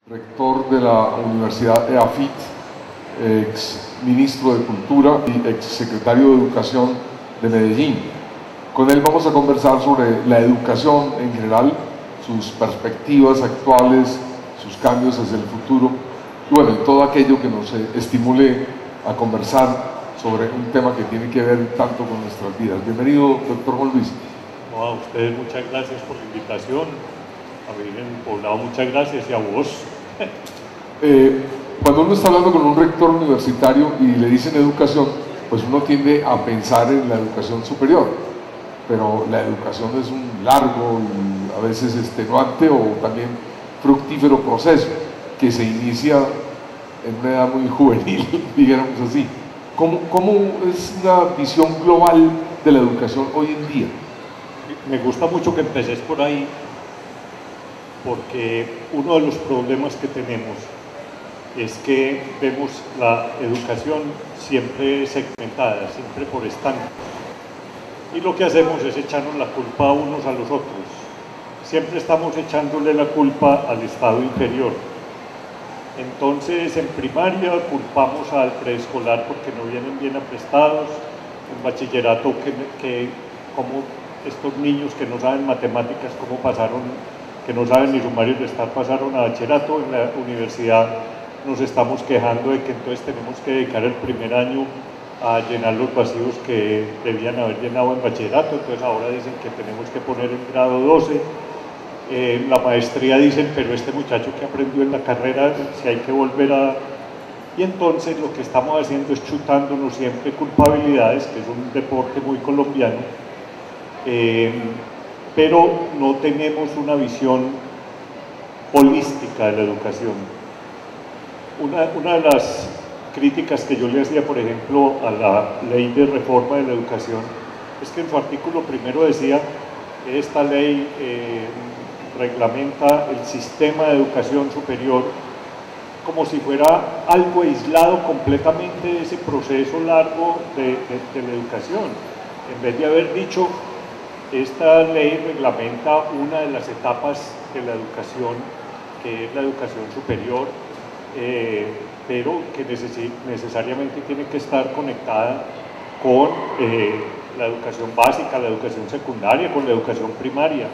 rector de la Universidad EAFIT, ex ministro de Cultura y ex secretario de Educación de Medellín. Con él vamos a conversar sobre la educación en general, sus perspectivas actuales, sus cambios hacia el futuro y bueno, todo aquello que nos estimule a conversar sobre un tema que tiene que ver tanto con nuestras vidas. Bienvenido, doctor Juan Luis. No, a ustedes muchas gracias por la invitación, a venir en Poblado muchas gracias y a vos. Cuando uno está hablando con un rector universitario y le dicen educación, pues uno tiende a pensar en la educación superior, pero la educación es un largo y a veces extenuante o también fructífero proceso que se inicia en una edad muy juvenil, digamos así. ¿Cómo es una visión global de la educación hoy en día? Me gusta mucho que empeces por ahí, porque uno de los problemas que tenemos es que vemos la educación siempre segmentada, siempre por estándares. Y lo que hacemos es echarnos la culpa unos a los otros. Siempre estamos echándole la culpa al estado inferior. Entonces, en primaria culpamos al preescolar porque no vienen bien aprestados, en bachillerato que como estos niños que no saben matemáticas, cómo pasaron, que no saben ni sumar y restar, pasaron a bachillerato. En la universidad nos estamos quejando de que entonces tenemos que dedicar el primer año a llenar los vacíos que debían haber llenado en bachillerato, entonces ahora dicen que tenemos que poner en grado 12. La maestría dicen, pero este muchacho que aprendió en la carrera, si hay que volver a... Y entonces lo que estamos haciendo es chutándonos siempre culpabilidades, que es un deporte muy colombiano, pero no tenemos una visión holística de la educación. Una de las críticas que yo le hacía, por ejemplo, a la ley de reforma de la educación, es que en su artículo primero decía que esta ley reglamenta el sistema de educación superior como si fuera algo aislado completamente de ese proceso largo de la educación. En vez de haber dicho, esta ley reglamenta una de las etapas de la educación, que es la educación superior, pero que necesariamente tiene que estar conectada con la educación básica, la educación secundaria, con la educación primaria.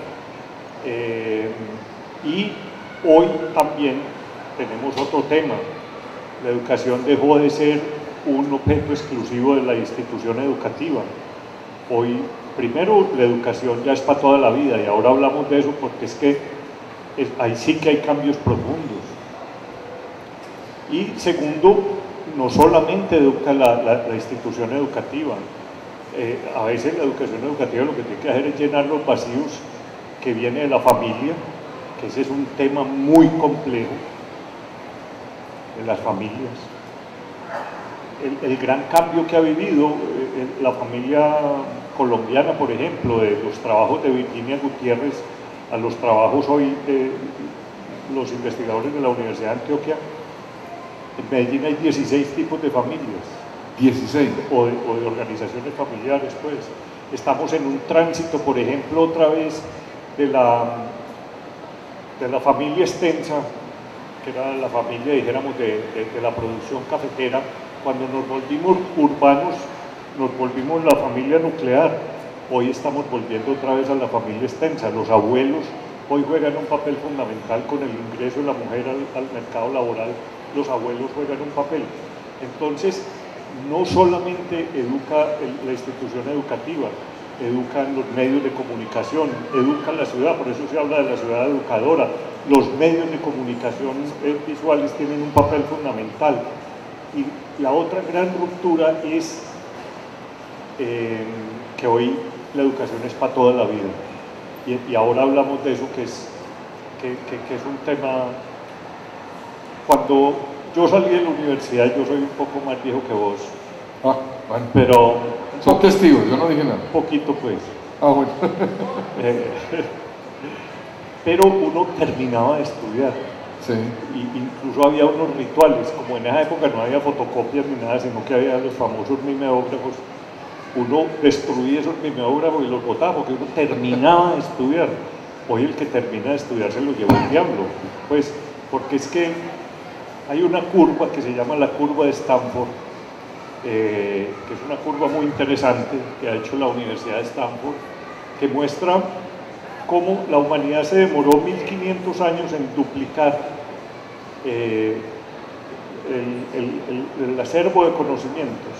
Y hoy también tenemos otro tema. La educación dejó de ser un objeto exclusivo de la institución educativa. Hoy, primero, la educación ya es para toda la vida y ahora hablamos de eso porque es que ahí sí que hay cambios profundos. Y segundo, no solamente educa la institución educativa, a veces la educación educativa lo que tiene que hacer es llenar los vacíos que viene de la familia, que ese es un tema muy complejo, de las familias. El gran cambio que ha vivido la familia colombiana, por ejemplo, de los trabajos de Virginia Gutiérrez a los trabajos hoy de los investigadores de la Universidad de Antioquia. En Medellín hay 16 tipos de familias. 16. O de organizaciones familiares, pues. Estamos en un tránsito, por ejemplo, otra vez de la familia extensa, que era la familia, dijéramos, de la producción cafetera. Cuando nos volvimos urbanos, nos volvimos la familia nuclear. Hoy estamos volviendo otra vez a la familia extensa. Los abuelos hoy juegan un papel fundamental con el ingreso de la mujer al mercado laboral. Los abuelos juegan un papel. Entonces, no solamente educa la institución educativa, educan los medios de comunicación, educa la ciudad, por eso se habla de la ciudad educadora. Los medios de comunicación visuales tienen un papel fundamental. Y la otra gran ruptura es que hoy la educación es para toda la vida. Y ahora hablamos de eso, que es un tema... Cuando yo salí de la universidad, yo soy un poco más viejo que vos. Ah, bueno. Pero... Son testigos, yo no dije nada. Un poquito, pues. Ah, bueno. Pero uno terminaba de estudiar. Sí. Y incluso había unos rituales, como en esa época no había fotocopias ni nada, sino que había los famosos mimeógrafos. Uno destruía esos mimeógrafos y los botaba porque uno terminaba de estudiar. Hoy el que termina de estudiar se lo lleva el diablo. Pues porque es que hay una curva que se llama la curva de Stanford, que es una curva muy interesante que ha hecho la Universidad de Stanford, que muestra cómo la humanidad se demoró 1500 años en duplicar el acervo de conocimientos.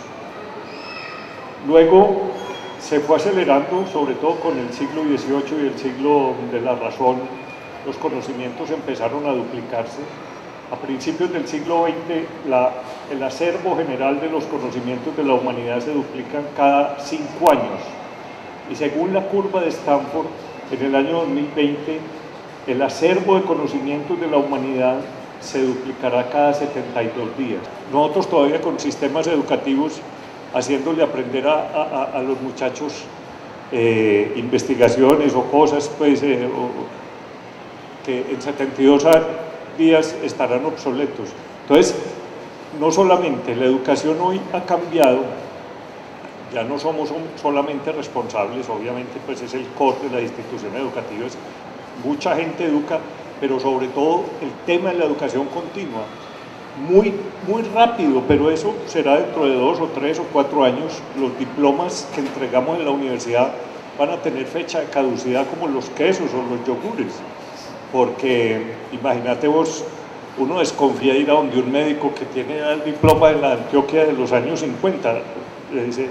Luego se fue acelerando, sobre todo con el siglo XVIII y el siglo de la razón, los conocimientos empezaron a duplicarse. A principios del siglo XX, el acervo general de los conocimientos de la humanidad se duplican cada 5 años. Y según la curva de Stanford, en el año 2020, el acervo de conocimientos de la humanidad se duplicará cada 72 días. Nosotros todavía con sistemas educativos haciéndole aprender a los muchachos investigaciones o cosas pues, que en 72 días estarán obsoletos. Entonces, no solamente la educación hoy ha cambiado, ya no somos solamente responsables, obviamente pues es el core de las instituciones educativas, mucha gente educa, pero sobre todo el tema de la educación continua, muy rápido, pero eso será dentro de 2 o 3 o 4 años. Los diplomas que entregamos en la universidad van a tener fecha de caducidad como los quesos o los yogures, porque imagínate vos, uno desconfía de ir a donde un médico que tiene el diploma de la Antioquia de los años 50, le dice,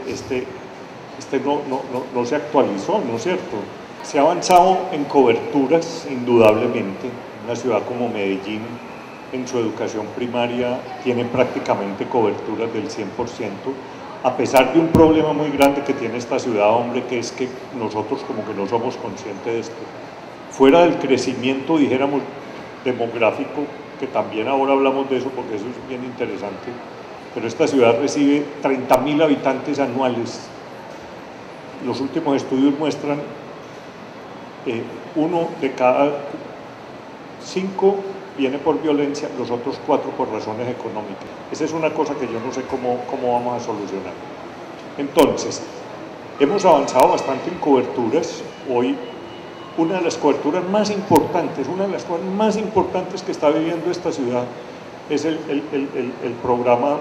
no se actualizó, ¿no es cierto? Se ha avanzado en coberturas, indudablemente. Una ciudad como Medellín, en su educación primaria, tiene prácticamente coberturas del 100%, a pesar de un problema muy grande que tiene esta ciudad, hombre, que es que nosotros como que no somos conscientes de esto. Fuera del crecimiento, dijéramos, demográfico, que también ahora hablamos de eso porque eso es bien interesante, pero esta ciudad recibe 30.000 habitantes anuales. Los últimos estudios muestran 1 de cada 5 viene por violencia, los otros 4 por razones económicas. Esa es una cosa que yo no sé cómo vamos a solucionar. Entonces, hemos avanzado bastante en coberturas. Hoy, una de las coberturas más importantes, una de las cosas más importantes que está viviendo esta ciudad es el programa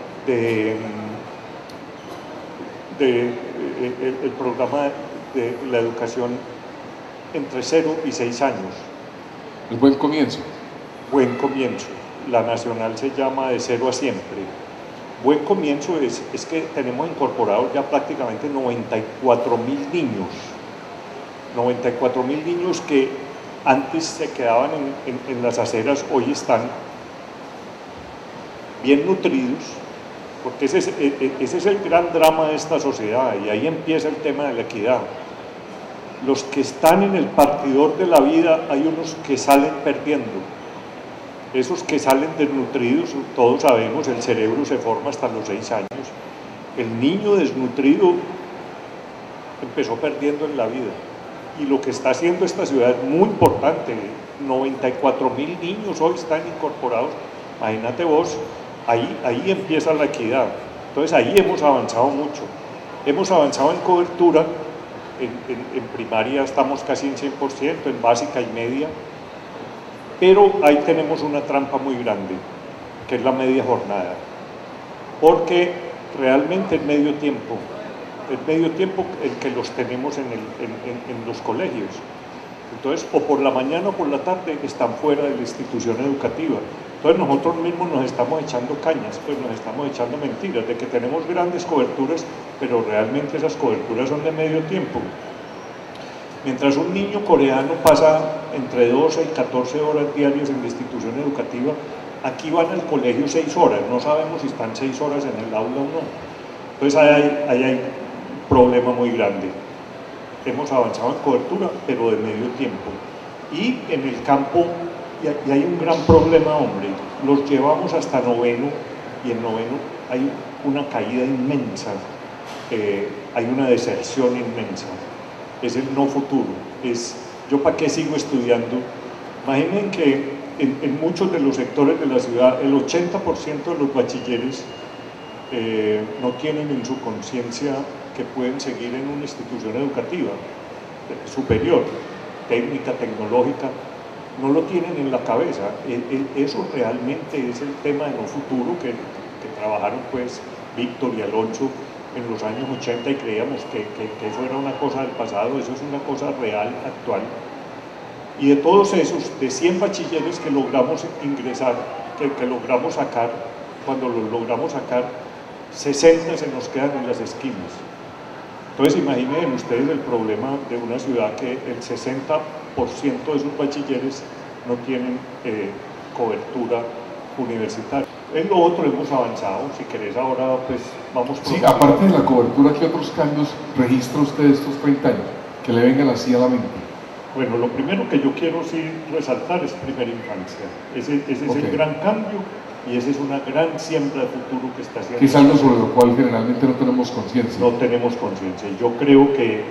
el programa de la educación entre 0 y 6 años. El buen comienzo. Buen comienzo. La nacional se llama De Cero a Siempre. Buen comienzo es que tenemos incorporados ya prácticamente 94.000 niños. 94.000 niños que antes se quedaban en las aceras, hoy están bien nutridos, porque ese es el gran drama de esta sociedad, y ahí empieza el tema de la equidad. Los que están en el partidor de la vida, hay unos que salen perdiendo. Esos que salen desnutridos, todos sabemos, el cerebro se forma hasta los 6 años. El niño desnutrido empezó perdiendo en la vida. Y lo que está haciendo esta ciudad es muy importante. 94.000 niños hoy están incorporados. Imagínate vos, ahí empieza la equidad. Entonces ahí hemos avanzado mucho. Hemos avanzado en cobertura. En primaria estamos casi en 100%, en básica y media, pero ahí tenemos una trampa muy grande, que es la media jornada, porque realmente es medio tiempo el que los tenemos en los colegios. Entonces, o por la mañana o por la tarde están fuera de la institución educativa. Entonces nosotros mismos nos estamos echando cañas, pues nos estamos echando mentiras, de que tenemos grandes coberturas, pero realmente esas coberturas son de medio tiempo. Mientras un niño coreano pasa entre 12 y 14 horas diarias en la institución educativa, aquí van al colegio 6 horas, no sabemos si están 6 horas en el aula o no. Entonces ahí hay un problema muy grande. Hemos avanzado en cobertura, pero de medio tiempo. Y en el campo, y hay un gran problema, hombre, los llevamos hasta noveno, y en noveno hay una caída inmensa, hay una deserción inmensa, es el no futuro, es yo para qué sigo estudiando. Imaginen que en muchos de los sectores de la ciudad, el 80% de los bachilleres no tienen en su conciencia que pueden seguir en una institución educativa superior, técnica, tecnológica, no lo tienen en la cabeza. Eso realmente es el tema de lo futuro que trabajaron pues Víctor y Alonso en los años 80 y creíamos que eso era una cosa del pasado. Eso es una cosa real, actual. Y de todos esos, de 100 bachilleres que logramos ingresar, que logramos sacar, cuando los logramos sacar, 60 se nos quedan en las esquinas. Entonces imaginen ustedes el problema de una ciudad que el 60% de sus bachilleres no tienen cobertura universitaria. En lo otro hemos avanzado, si querés ahora pues vamos... Sí, aparte de la cobertura, ¿qué otros cambios registra usted de estos 30 años que le vengan así a la mente? Bueno, lo primero que yo quiero sí resaltar es primera infancia. Ese es el gran cambio y esa es una gran siembra de futuro que está haciendo. Que es algo sobre lo cual generalmente no tenemos conciencia. No tenemos conciencia. Yo creo que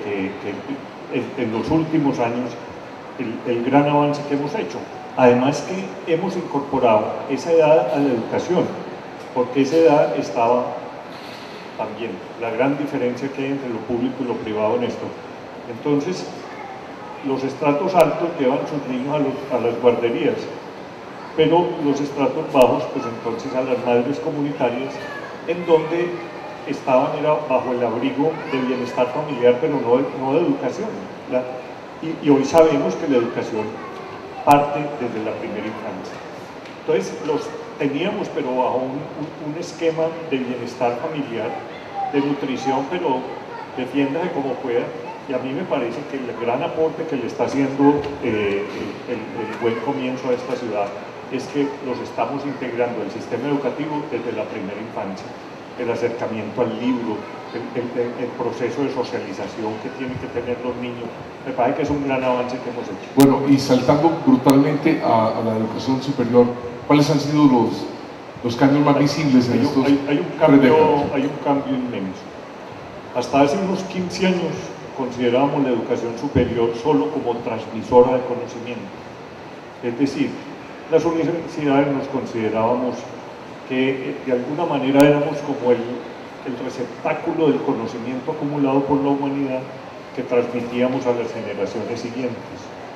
en los últimos años el gran avance que hemos hecho, además que hemos incorporado esa edad a la educación, porque esa edad estaba también, la gran diferencia que hay entre lo público y lo privado en esto. Entonces, los estratos altos llevan sus niños a las guarderías, pero los estratos bajos, pues entonces a las madres comunitarias, en donde estaban era bajo el abrigo del bienestar familiar, pero no de educación. Y hoy sabemos que la educación parte desde la primera infancia. Entonces los teníamos, pero bajo un esquema de bienestar familiar, de nutrición, pero defiéndase como pueda. Y a mí me parece que el gran aporte que le está haciendo el buen comienzo a esta ciudad es que los estamos integrando al sistema educativo desde la primera infancia, el acercamiento al libro, el proceso de socialización que tienen que tener los niños. Me parece que es un gran avance que hemos hecho. Bueno, y saltando brutalmente a la educación superior, ¿cuáles han sido los cambios más visibles en estos hay un cambio inmenso. Hasta hace unos 15 años considerábamos la educación superior solo como transmisora de conocimiento. Es decir, las universidades nos considerábamos que de alguna manera éramos como el receptáculo del conocimiento acumulado por la humanidad que transmitíamos a las generaciones siguientes.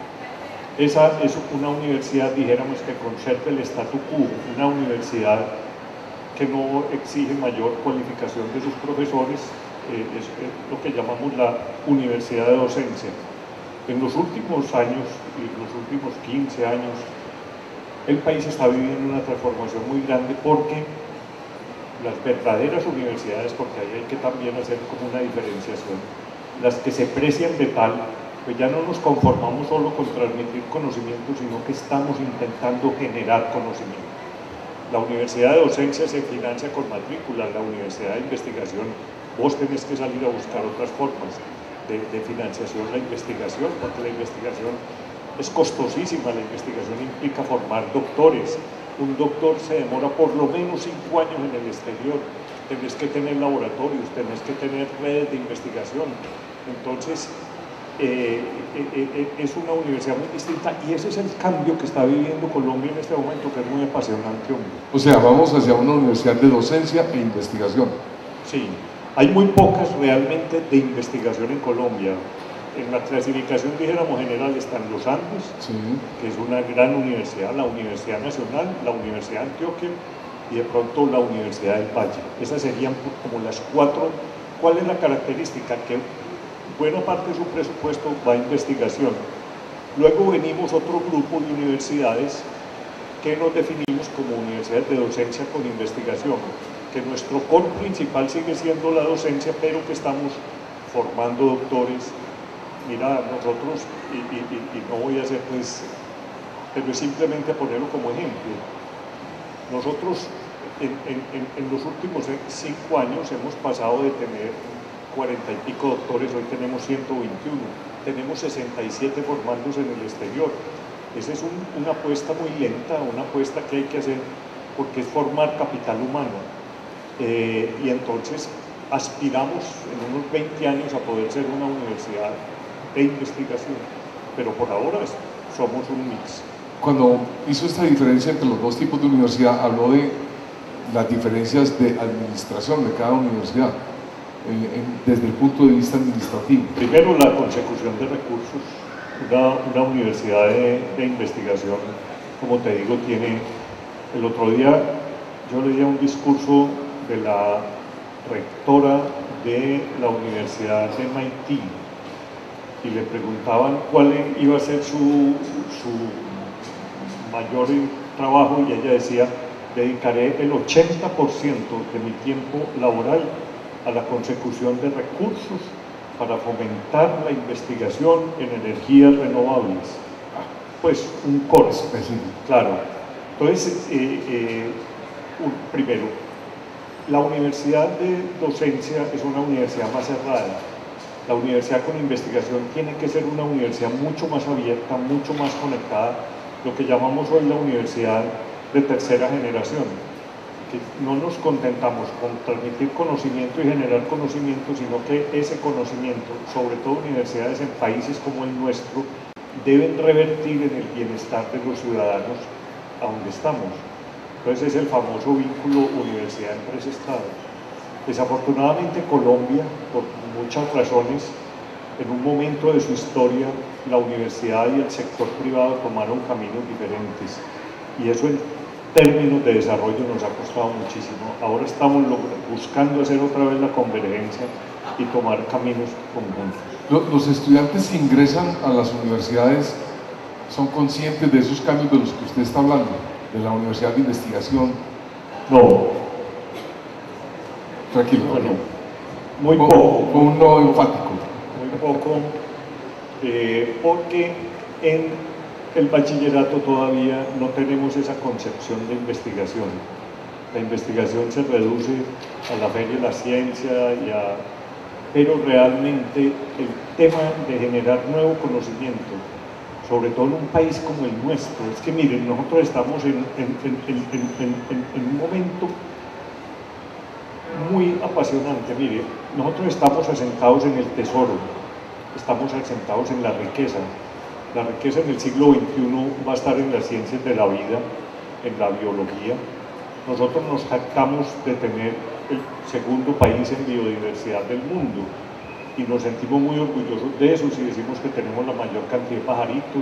Esa es una universidad, dijéramos, que conserva el statu quo, una universidad que no exige mayor cualificación de sus profesores, es lo que llamamos la universidad de docencia. En los últimos años, y los últimos 15 años, el país está viviendo una transformación muy grande porque las verdaderas universidades, porque ahí hay que también hacer como una diferenciación, las que se precian de tal, pues ya no nos conformamos solo con transmitir conocimiento, sino que estamos intentando generar conocimiento. La universidad de docencia se financia con matrícula, la universidad de investigación vos tenés que salir a buscar otras formas de financiación, la investigación, porque la investigación es costosísima, la investigación implica formar doctores. Un doctor se demora por lo menos 5 años en el exterior, tenés que tener laboratorios, tenés que tener redes de investigación. Entonces, es una universidad muy distinta y ese es el cambio que está viviendo Colombia en este momento, que es muy apasionante, hombre. O sea, vamos hacia una universidad de docencia e investigación. Sí. Hay muy pocas realmente de investigación en Colombia. En la clasificación, dijéramos, general están los Andes, sí, que es una gran universidad, la Universidad Nacional, la Universidad de Antioquia y de pronto la Universidad del Valle. Esas serían como las 4. ¿Cuál es la característica? Que buena parte de su presupuesto va a investigación. Luego venimos otro grupo de universidades que nos definimos como universidades de docencia con investigación, que nuestro core principal sigue siendo la docencia, pero que estamos formando doctores. Mira, nosotros, y no voy a hacer pues, pero es simplemente ponerlo como ejemplo, nosotros en los últimos 5 años hemos pasado de tener 40 y pico doctores, hoy tenemos 121, tenemos 67 formándose en el exterior. Esa es una apuesta muy lenta, una apuesta que hay que hacer porque es formar capital humano. Y entonces aspiramos en unos 20 años a poder ser una universidad de investigación, pero por ahora somos un mix. Cuando hizo esta diferencia entre los dos tipos de universidad, habló de las diferencias de administración de cada universidad, desde el punto de vista administrativo. Primero, la consecución de recursos. una universidad de investigación, como te digo, tiene... El otro día yo leía un discurso de la rectora de la Universidad de MIT y le preguntaban cuál iba a ser su mayor trabajo, y ella decía: dedicaré el 80% de mi tiempo laboral a la consecución de recursos para fomentar la investigación en energías renovables. Pues un core específico, claro. Entonces, primero, la universidad de docencia es una universidad más cerrada. La universidad con investigación tiene que ser una universidad mucho más abierta, mucho más conectada, lo que llamamos hoy la universidad de tercera generación, que no nos contentamos con transmitir conocimiento y generar conocimiento, sino que ese conocimiento, sobre todo universidades en países como el nuestro, deben revertir en el bienestar de los ciudadanos a donde estamos. Entonces es el famoso vínculo universidad-empresa-estado. Desafortunadamente Colombia, por muchas razones, en un momento de su historia, la universidad y el sector privado tomaron caminos diferentes, y eso en términos de desarrollo nos ha costado muchísimo. Ahora estamos buscando hacer otra vez la convergencia y tomar caminos conjuntos. ¿Los estudiantes que ingresan a las universidades son conscientes de esos cambios de los que usted está hablando, de la universidad de investigación? No. Tranquilo. Bueno, muy poco. Fue un no enfático. Muy poco, porque en el bachillerato todavía no tenemos esa concepción de investigación. La investigación se reduce a la fe de la ciencia, pero realmente el tema de generar nuevo conocimiento, sobre todo en un país como el nuestro, es que miren, nosotros estamos en un momento muy apasionante. Mire, nosotros estamos asentados en el tesoro, estamos asentados en la riqueza. La riqueza en el siglo XXI va a estar en las ciencias de la vida, en la biología. Nosotros nos jactamos de tener el segundo país en biodiversidad del mundo y nos sentimos muy orgullosos de eso, si decimos que tenemos la mayor cantidad de pajaritos.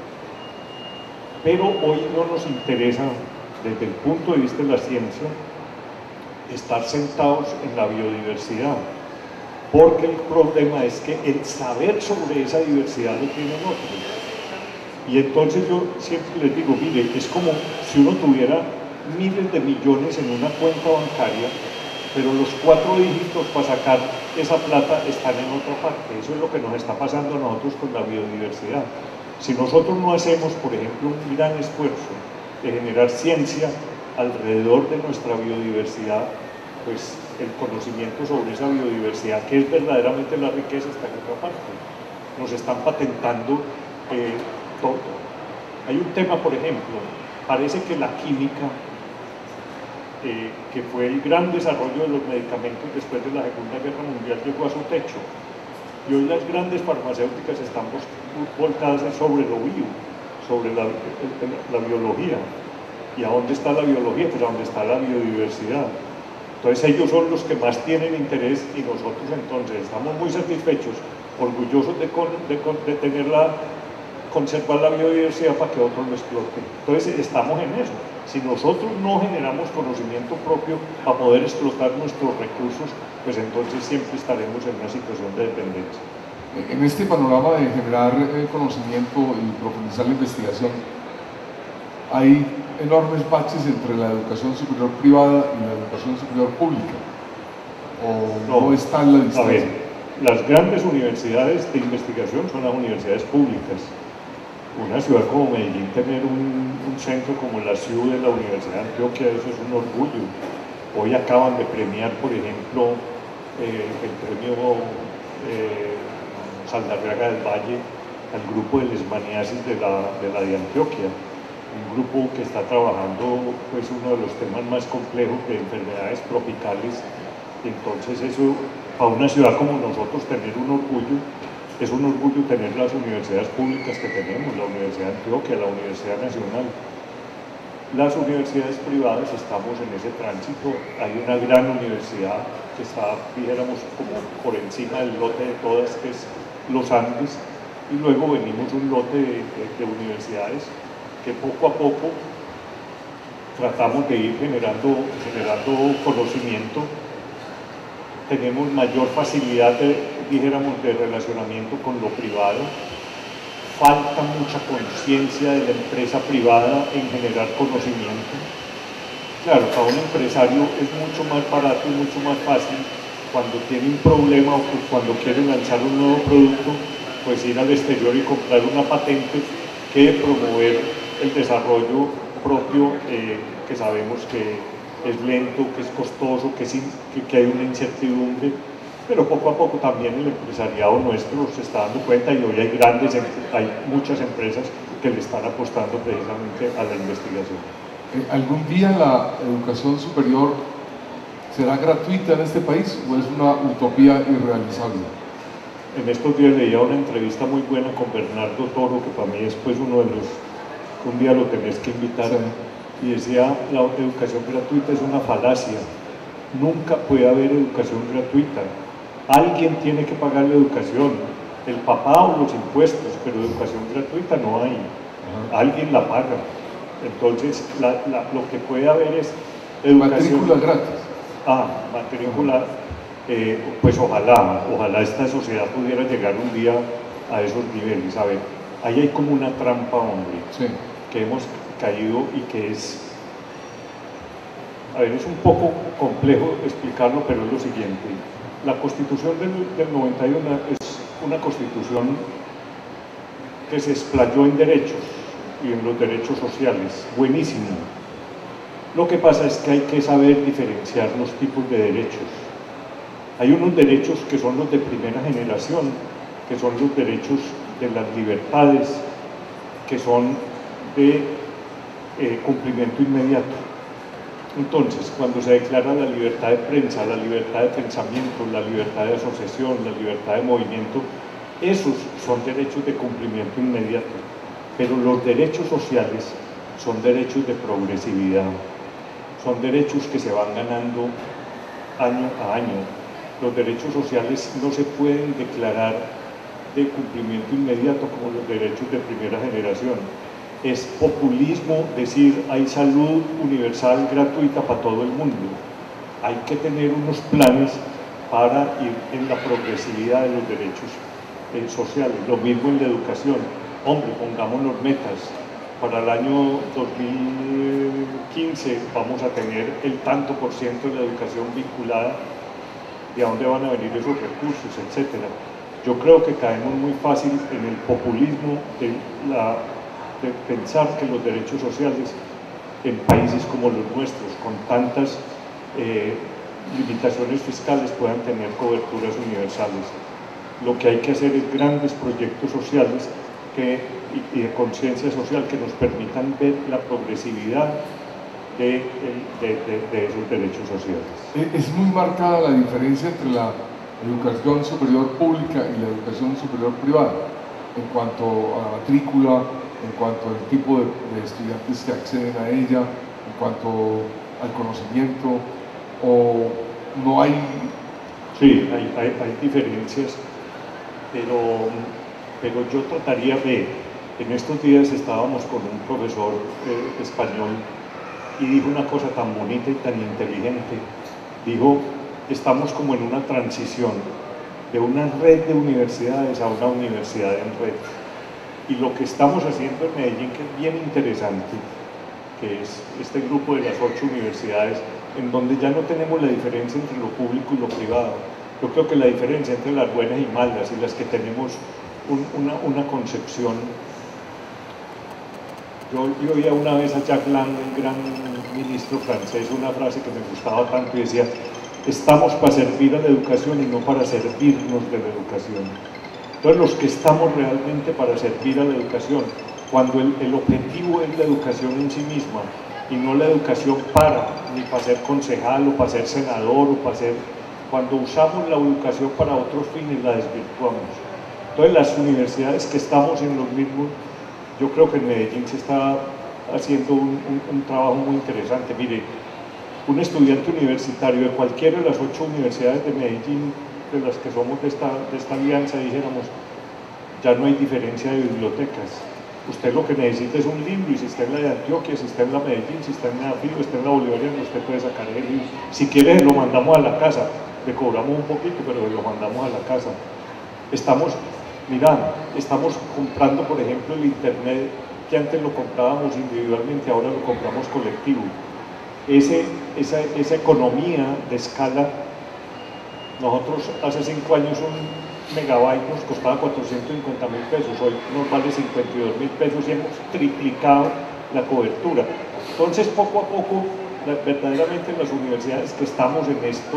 Pero hoy no nos interesa, desde el punto de vista de la ciencia, estar sentados en la biodiversidad, porque el problema es que el saber sobre esa diversidad lo tienen otros. Y entonces yo siempre les digo, mire, es como si uno tuviera miles de millones en una cuenta bancaria, pero los 4 dígitos para sacar esa plata están en otra parte. Eso es lo que nos está pasando a nosotros con la biodiversidad. Si nosotros no hacemos, por ejemplo, un gran esfuerzo de generar ciencia alrededor de nuestra biodiversidad, pues el conocimiento sobre esa biodiversidad, que es verdaderamente la riqueza, está en otra parte. Nos están patentando todo. Hay un tema, por ejemplo, parece que la química, que fue el gran desarrollo de los medicamentos después de la Segunda Guerra Mundial, llegó a su techo. Y hoy las grandes farmacéuticas están volcadas sobre lo vivo, sobre la biología. ¿Y a dónde está la biología? Pues a dónde está la biodiversidad. Entonces ellos son los que más tienen interés, y nosotros entonces estamos muy satisfechos, orgullosos de conservar la biodiversidad para que otros lo exploten. Entonces estamos en eso. Si nosotros no generamos conocimiento propio para poder explotar nuestros recursos, pues entonces siempre estaremos en una situación de dependencia. En este panorama de generar conocimiento y profundizar la investigación, hay enormes baches entre la educación superior privada y la educación superior pública. ¿O no está en la distancia? A ver, las grandes universidades de investigación son las universidades públicas. Una ciudad como Medellín, tener un centro como la CIU de la Universidad de Antioquia, eso es un orgullo. Hoy acaban de premiar, por ejemplo, el premio Saldarriaga del Valle al grupo de lesmaniasis de la de Antioquia, un grupo que está trabajando pues uno de los temas más complejos de enfermedades tropicales. Entonces eso, para una ciudad como nosotros, tener un orgullo. Es un orgullo tener las universidades públicas que tenemos, la Universidad de Antioquia, la Universidad Nacional. Las universidades privadas estamos en ese tránsito. Hay una gran universidad que está, dijéramos, como por encima del lote de todas, que es los Andes, y luego venimos un lote de universidades que poco a poco tratamos de ir generando conocimiento. Tenemos mayor facilidad, dijéramos, de relacionamiento con lo privado. Falta mucha conciencia de la empresa privada en generar conocimiento. Claro, para un empresario es mucho más barato y mucho más fácil cuando tiene un problema o cuando quiere lanzar un nuevo producto, pues ir al exterior y comprar una patente que promover el desarrollo propio, que sabemos que es lento, que es costoso, que hay una incertidumbre, pero poco a poco también el empresariado nuestro se está dando cuenta y hoy hay muchas empresas que le están apostando precisamente a la investigación. ¿Algún día la educación superior será gratuita en este país o es una utopía irrealizable? En estos días leía una entrevista muy buena con Bernardo Toro, que para mí es pues uno de los, un día lo tenés que invitar, sí. Y decía, la educación gratuita es una falacia, nunca puede haber educación gratuita, alguien tiene que pagar la educación, el papá o los impuestos, pero educación gratuita no hay, alguien la paga. Entonces, lo que puede haber es educación. Matrícula gratis. Matrícula, pues ojalá esta sociedad pudiera llegar un día a esos niveles. A ver, ahí hay como una trampa, hombre, sí, que hemos caído y que es, a ver, es un poco complejo explicarlo, pero es lo siguiente. La Constitución del 91 es una Constitución que se explayó en derechos y en los derechos sociales, buenísimo. Lo que pasa es que hay que saber diferenciar los tipos de derechos. Hay unos derechos que son los de primera generación, que son los derechos de las libertades, que son de cumplimiento inmediato. Entonces, cuando se declara la libertad de prensa, la libertad de pensamiento, la libertad de asociación, la libertad de movimiento, esos son derechos de cumplimiento inmediato. Pero los derechos sociales son derechos de progresividad, son derechos que se van ganando año a año. Los derechos sociales no se pueden declarar de cumplimiento inmediato como los derechos de primera generación. Es populismo decir hay salud universal gratuita para todo el mundo. Hay que tener unos planes para ir en la progresividad de los derechos sociales. Lo mismo en la educación. Hombre, pongámonos metas. Para el año 2015 vamos a tener el tanto por ciento de la educación vinculada, de a dónde van a venir esos recursos, etcétera. Yo creo que caemos muy fácil en el populismo de pensar que los derechos sociales en países como los nuestros, con tantas limitaciones fiscales, puedan tener coberturas universales. Lo que hay que hacer es grandes proyectos sociales y de conciencia social que nos permitan ver la progresividad de esos derechos sociales. Es muy marcada la diferencia entre la educación superior pública y la educación superior privada en cuanto a la matrícula, en cuanto al tipo de estudiantes que acceden a ella, en cuanto al conocimiento, o no hay... Sí, hay diferencias, pero yo trataría de... En estos días estábamos con un profesor español y dijo una cosa tan bonita y tan inteligente. Dijo, estamos como en una transición de una red de universidades a una universidad en red. Y lo que estamos haciendo en Medellín, que es bien interesante, que es este grupo de las 8 universidades, en donde ya no tenemos la diferencia entre lo público y lo privado. Yo creo que la diferencia entre las buenas y malas y las que tenemos una concepción. Yo oía una vez a Jacques Lang, un gran ministro francés, una frase que me gustaba tanto y decía: estamos para servir a la educación y no para servirnos de la educación. Entonces, los que estamos realmente para servir a la educación, cuando el objetivo es la educación en sí misma y no la educación ni para ser concejal o para ser senador o para ser... Cuando usamos la educación para otros fines, la desvirtuamos. Entonces, las universidades que estamos en los mismos, yo creo que en Medellín se está haciendo un trabajo muy interesante. Mire, un estudiante universitario de cualquiera de las 8 universidades de Medellín, de las que somos de esta alianza, dijéramos, ya no hay diferencia de bibliotecas. Usted lo que necesita es un libro, y si está en la de Antioquia, si está en la Medellín, si está en la FIDO, está en la Bolivariana, usted puede sacar el libro. Si quiere, lo mandamos a la casa, le cobramos un poquito, pero lo mandamos a la casa. Estamos comprando, por ejemplo, el internet, que antes lo comprábamos individualmente, ahora lo compramos colectivo. Esa economía de escala, nosotros hace 5 años un megabyte nos costaba 450.000 pesos, hoy nos vale 52.000 pesos y hemos triplicado la cobertura. Entonces, poco a poco, verdaderamente en las universidades que estamos en esto,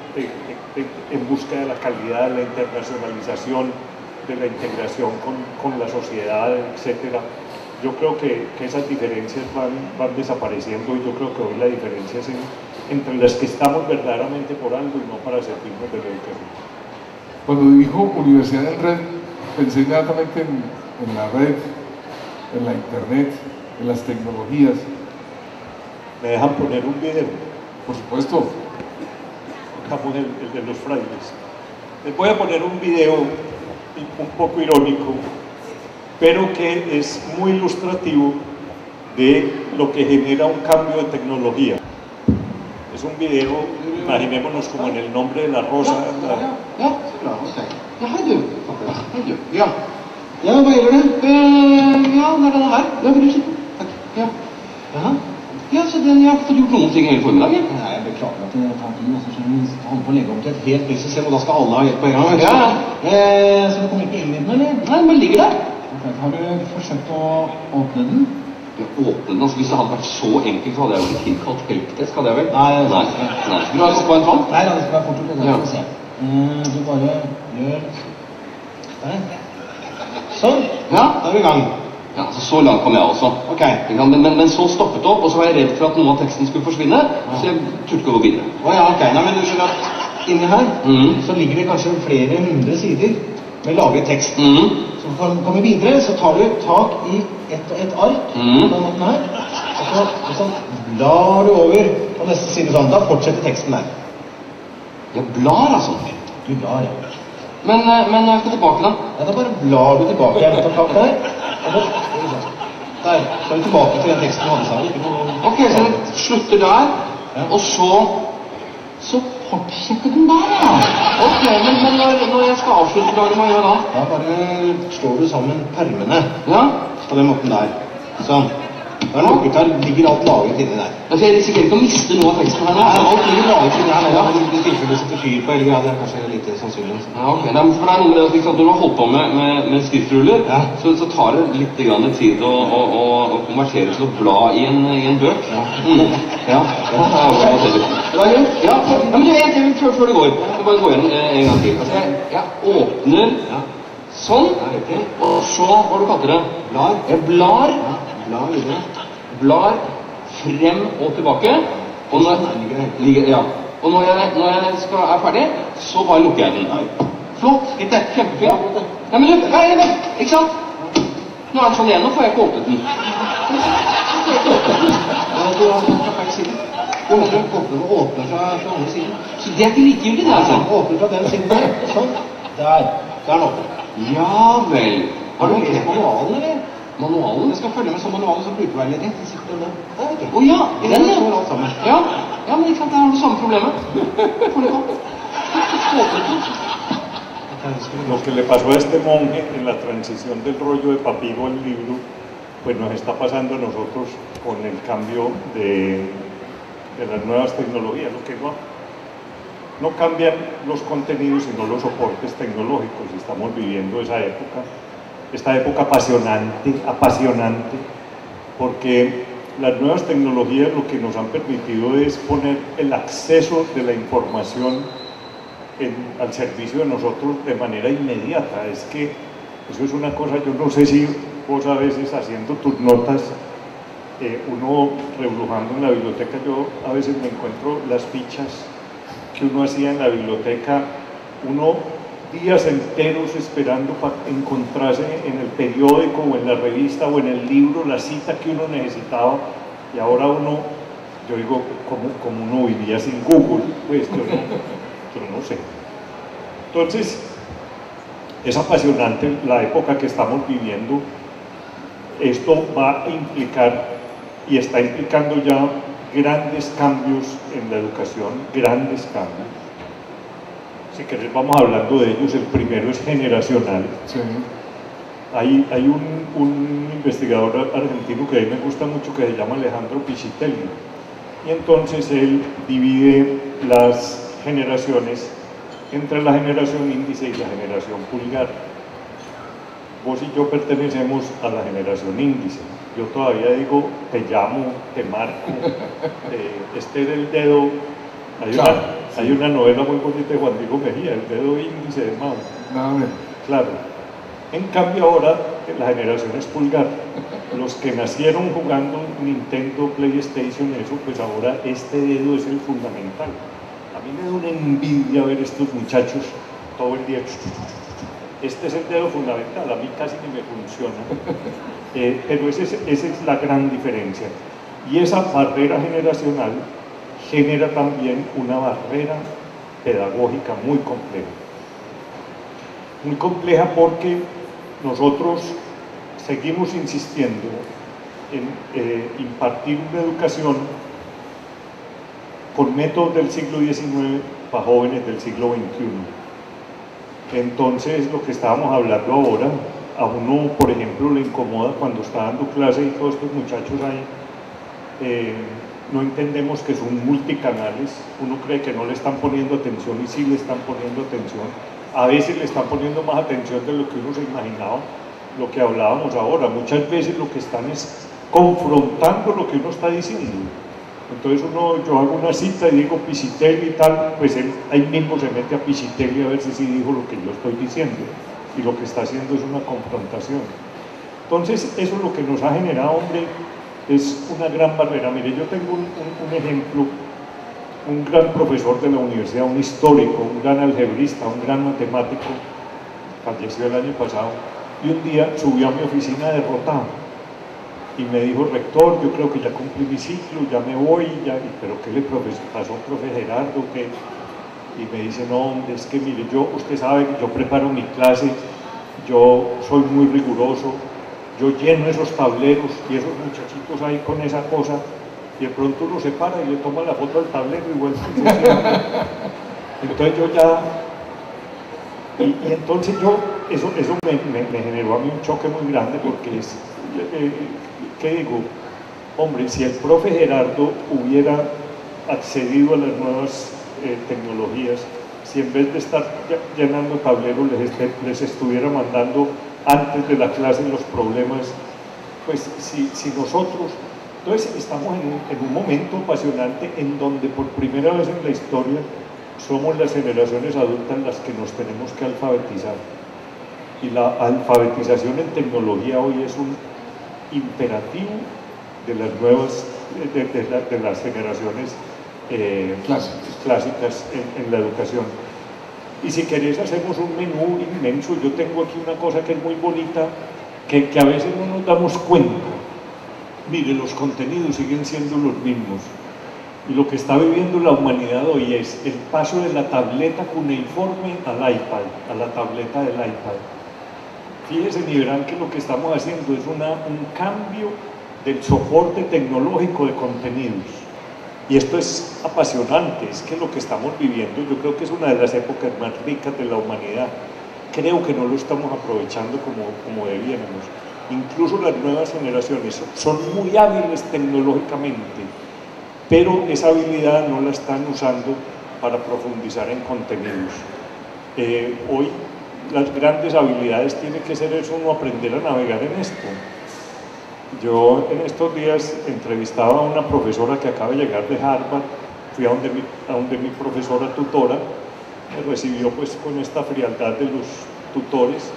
en busca de la calidad, de la internacionalización, de la integración con la sociedad, etc., yo creo que esas diferencias van desapareciendo, y yo creo que hoy la diferencia es entre las que estamos verdaderamente por algo y no para servirnos de la educación. Cuando dijo Universidad en Red, pensé inmediatamente en la red, en la internet, en las tecnologías. ¿Me dejan poner un video? Por supuesto. Estamos el de los frailes. Les voy a poner un video un poco irónico, pero que es muy ilustrativo de lo que genera un cambio de tecnología. Es un video, imaginémonos como en El nombre de la rosa. Ja, hei du. Hei du. Ja, hva gjelder det? Ja, det er denne her. Ja, vil du si? Takk. Ja. Jaha. Ja, så jeg har ikke fått gjort noen ting hele formiddagen. Nei, jeg beklager at det tar tid. Altså, så vi holder på å legge om til et helt nytt system, og da skal alle ha hjelp på en gang. Ja. Så det kommer ikke inn i den, eller? Nei, men ligger der. Har du forsøkt å åpne den? Åpne den? Altså, hvis det hadde vært så enkelt, så hadde jeg jo ikke tilkalt helpdesk, hadde jeg vel? Nei. Vil du ha en vann? Nei, det skal være fort gjort. Det skal vi se. Du bare gjør der. Sånn. Ja, da er vi i gang. Ja, altså så langt kom jeg også. Ok. Men så stoppet det opp, og så var jeg redd for at noe av teksten skulle forsvinne, så jeg turte ikke å gå videre. Ja, ok. Nei, men du skjønner at inni her, så ligger det kanskje flere 100 sider med lagret tekst. Så for å komme videre, så tar du tak i et ark, på den måten her, og så blar du over på neste side sånn. Da fortsetter teksten der. Jeg blar, altså. Du blar, ja. Men jeg skal tilbake da. Ja, da bare blar du tilbake. Jeg tar tak der. Der. Så er vi tilbake til den teksten du hadde sammen. Ok, så jeg slutter der, og så fortsetter den der, ja. Ok, men når jeg skal avslutte dagen, hva gjør jeg da? Da bare slår du sammen permene. Ja. På den måten der. Sånn. Da ligger alt lagret inni der. Altså, jeg risikerer ikke å miste noe av teksten her nå? Nei, alt ligger lagret inni her nå. Det tilfellet setter fyr på, eller det er kanskje litt sannsynlig. Ja, ok. Nei, for det er noe med det, når du har holdt på med skriftruller, så tar det litt tid å konvertere til å bla i en bøk. Ja. Ja, det er greit. Ja, men du vet, før det går. Jeg bare går gjennom en gang til. Altså, jeg åpner sånn, og så, hva du kaller det? Blar. Jeg blar. Blar frem og tilbake, og når jeg er ferdig, så bare lukker jeg den. Flott, kjempefint. Ja, men du, ikke sant? Nå er den sånn igjen, nå får jeg ikke åpnet den. Du har fra feil side. Du må åpne fra andre siden. Så det er ikke likegyldig, det altså? Åpne fra den siden der, sånn. Der er den åpne. Ja vel. Har du lest manualen, eller? Manualen? Jeg skal følge med sånn manualen som brukerveiledning. Ja, i den, ja. Ja, men ikke sant, der har du samme problemet. Lo que le pasó a este monje en la transición del rollo de papiro al libro, pues nos está pasando a nosotros con el cambio de las nuevas tecnologías. Lo que no cambian los contenidos, sino los soportes tecnológicos. Estamos viviendo esta época apasionante, porque las nuevas tecnologías lo que nos han permitido es poner el acceso de la información al servicio de nosotros de manera inmediata. Es que eso es una cosa, yo no sé si vos a veces haciendo tus notas, uno rebrujando en la biblioteca, yo a veces me encuentro las fichas que uno hacía en la biblioteca, uno días enteros esperando para encontrarse en el periódico o en la revista o en el libro la cita que uno necesitaba, y ahora yo digo, como uno vivía sin Google, pues yo no sé. Entonces, Es apasionante la época que estamos viviendo. Esto va a implicar y está implicando ya grandes cambios en la educación, grandes cambios. Si querés vamos hablando de ellos. El primero es generacional. Sí. Hay un investigador argentino que a mí me gusta mucho que se llama Alejandro Piscitelli, y entonces él divide las generaciones entre la generación índice y la generación pulgar. Vos y yo pertenecemos a la generación índice. Yo todavía digo, te llamo, te marco, este del dedo. Hay una novela muy bonita de Juan Diego Mejía, El dedo índice de Mao. Nada menos. Claro. En cambio ahora la generación es pulgar. Los que nacieron jugando Nintendo, PlayStation, eso, pues ahora este dedo es el fundamental. A mí me da una envidia ver estos muchachos todo el día. Este es el dedo fundamental, a mí casi ni me funciona. Pero esa es la gran diferencia. Y esa barrera generacional genera también una barrera pedagógica muy compleja. Muy compleja porque nosotros seguimos insistiendo en impartir una educación con métodos del siglo XIX para jóvenes del siglo XXI. Entonces, lo que estábamos hablando ahora, a uno, por ejemplo, le incomoda cuando está dando clase y todos estos muchachos ahí, no entendemos que son multicanales. Uno cree que no le están poniendo atención y sí le están poniendo atención. A veces le están poniendo más atención de lo que uno se imaginaba, lo que hablábamos ahora. Muchas veces lo que están es confrontando lo que uno está diciendo. Entonces yo hago una cita y digo Piscitelli y tal, pues él ahí mismo se mete a Piscitelli a ver si sí dijo lo que yo estoy diciendo, y lo que está haciendo es una confrontación. Entonces eso es lo que nos ha generado, hombre, es una gran barrera. Mire, yo tengo un ejemplo, un gran profesor de la universidad, un histórico, un gran algebrista, un gran matemático, falleció el año pasado, y un día subió a mi oficina derrotado y me dijo: rector, yo creo que ya cumplí mi ciclo, ya me voy, pero ¿qué le pasó, profe Gerardo? ¿Qué? Y me dice: no, hombre, es que mire, usted sabe que yo preparo mi clase, yo soy muy riguroso, yo lleno esos tableros y esos muchachitos ahí con esa cosa, y de pronto uno se para y le toma la foto al tablero y vuelve a decir. Entonces yo ya, y entonces eso me generó a mí un choque muy grande, porque ¿qué digo? Hombre, si el profe Gerardo hubiera accedido a las nuevas tecnologías, si en vez de estar llenando tableros les estuviera mandando antes de la clase los problemas, pues si nosotros... Entonces estamos en un momento apasionante en donde por primera vez en la historia somos las generaciones adultas las que nos tenemos que alfabetizar. Y la alfabetización en tecnología hoy es un imperativo de las nuevas, de las generaciones clásicas en la educación. Y si querés hacemos un menú inmenso. Yo tengo aquí una cosa que es muy bonita, que a veces no nos damos cuenta. Mire, los contenidos siguen siendo los mismos, y lo que está viviendo la humanidad hoy es el paso de la tableta cuneiforme al iPad, a la tableta del iPad. Fíjense y verán que lo que estamos haciendo es un cambio del soporte tecnológico de contenidos. Y esto es apasionante, es que lo que estamos viviendo, yo creo que es una de las épocas más ricas de la humanidad. Creo que no lo estamos aprovechando como debiéramos. Incluso las nuevas generaciones son muy hábiles tecnológicamente, pero esa habilidad no la están usando para profundizar en contenidos. Hoy las grandes habilidades tiene que ser eso, uno aprender a navegar en esto. Yo en estos días entrevistaba a una profesora que acaba de llegar de Harvard, fui a donde mi profesora tutora, me recibió pues con esta frialdad de los tutores,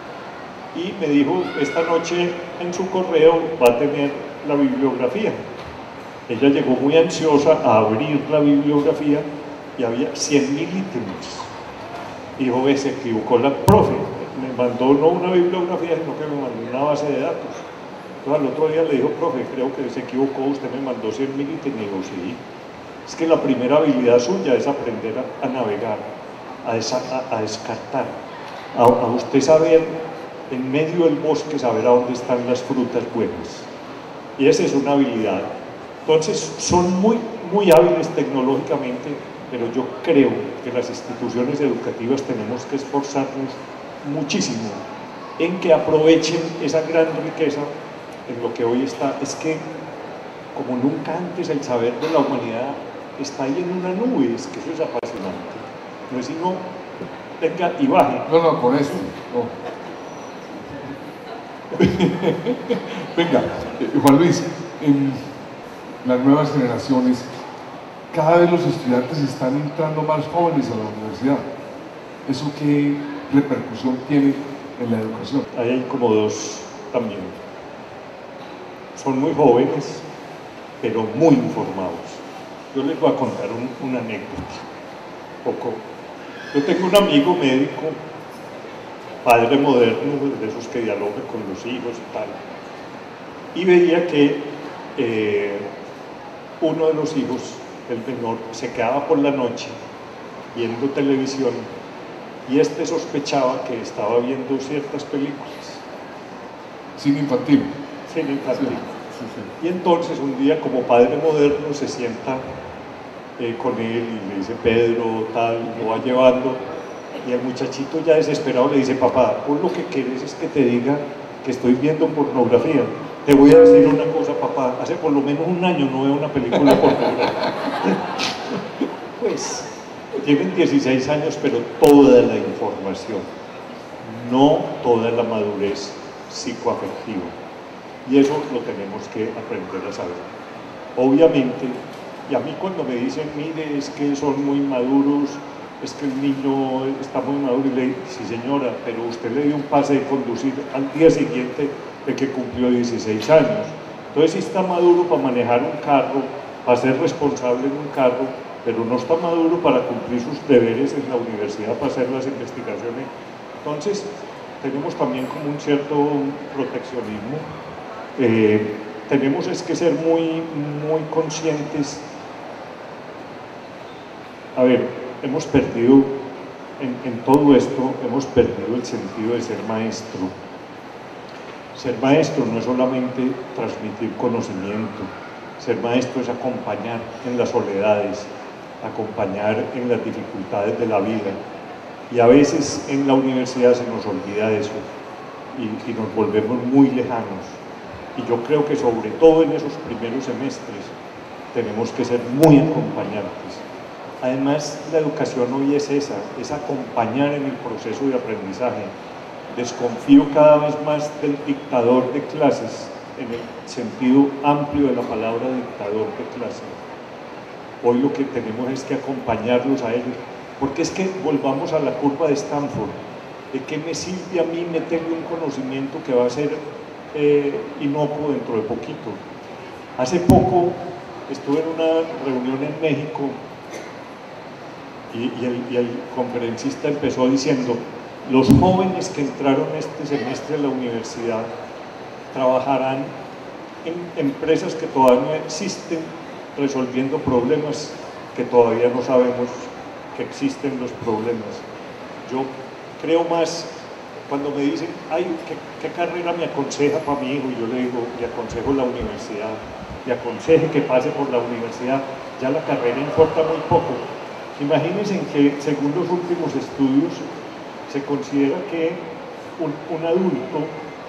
y me dijo: esta noche en su correo va a tener la bibliografía. Ella llegó muy ansiosa a abrir la bibliografía y había 100.000 ítems. Y dijo: se equivocó la profe, me mandó no una bibliografía, sino que me mandó una base de datos. Entonces al otro día le dijo: profe, creo que se equivocó, usted me mandó 100.000 ítems. Y digo: sí, es que la primera habilidad suya es aprender a navegar, a descartar. a usted saber, en medio del bosque, saber a dónde están las frutas buenas. Y esa es una habilidad. Entonces, son muy, muy hábiles tecnológicamente, pero yo creo que las instituciones educativas tenemos que esforzarnos muchísimo en que aprovechen esa gran riqueza en lo que hoy está. Es que, como nunca antes, el saber de la humanidad está ahí en una nube, es que eso es apasionante. No es sino, venga y baje. No, con esto. No. Venga, Juan Luis, en las nuevas generaciones, cada vez los estudiantes están entrando más jóvenes a la universidad. ¿Eso qué repercusión tiene en la educación? Ahí hay como dos también. Son muy jóvenes, pero muy informados. Yo les voy a contar una anécdota. Yo tengo un amigo médico, padre moderno, de esos que dialogan con los hijos y tal, y veía que uno de los hijos, el menor, se quedaba por la noche viendo televisión y este sospechaba que estaba viendo ciertas películas. Cine infantil. Cine infantil. Sí. Y entonces un día, como padre moderno, se sienta con él y le dice: Pedro, tal, lo va llevando, y el muchachito ya desesperado le dice: papá, vos lo que querés es que te diga que estoy viendo pornografía. Te voy a decir una cosa, papá, hace por lo menos un año no veo una película pornográfica. Pues tienen 16 años, pero toda la información, no toda la madurez psicoafectiva, y eso lo tenemos que aprender a saber. Obviamente, y a mí cuando me dicen: mire, es que son muy maduros, es que el niño está muy maduro, y le digo: sí señora, pero usted le dio un pase de conducir al día siguiente de que cumplió 16 años. Entonces sí está maduro para manejar un carro, para ser responsable en un carro, pero no está maduro para cumplir sus deberes en la universidad, para hacer las investigaciones. Entonces tenemos también como un cierto proteccionismo. Tenemos es que ser muy, muy conscientes. A ver, hemos perdido, en todo esto, hemos perdido el sentido de ser maestro. Ser maestro no es solamente transmitir conocimiento, ser maestro es acompañar en las soledades, acompañar en las dificultades de la vida. Y a veces en la universidad se nos olvida eso y nos volvemos muy lejanos. Y yo creo que sobre todo en esos primeros semestres tenemos que ser muy acompañantes. Además, la educación hoy es esa, es acompañar en el proceso de aprendizaje. Desconfío cada vez más del dictador de clases, en el sentido amplio de la palabra dictador de clases. Hoy lo que tenemos es que acompañarlos a ellos, porque es que volvamos a la curva de Stanford. ¿De qué me sirve a mí meterle un conocimiento que va a ser inocuo dentro de poquito? Hace poco estuve en una reunión en México y el conferencista empezó diciendo: los jóvenes que entraron este semestre a la universidad trabajarán en empresas que todavía no existen, resolviendo problemas que todavía no sabemos que existen los problemas. Yo creo más, cuando me dicen: ay, ¿qué carrera me aconseja para mi hijo? Y yo le digo: le aconsejo la universidad, le aconseje que pase por la universidad. Ya la carrera importa muy poco. Imagínense que, según los últimos estudios, se considera que un adulto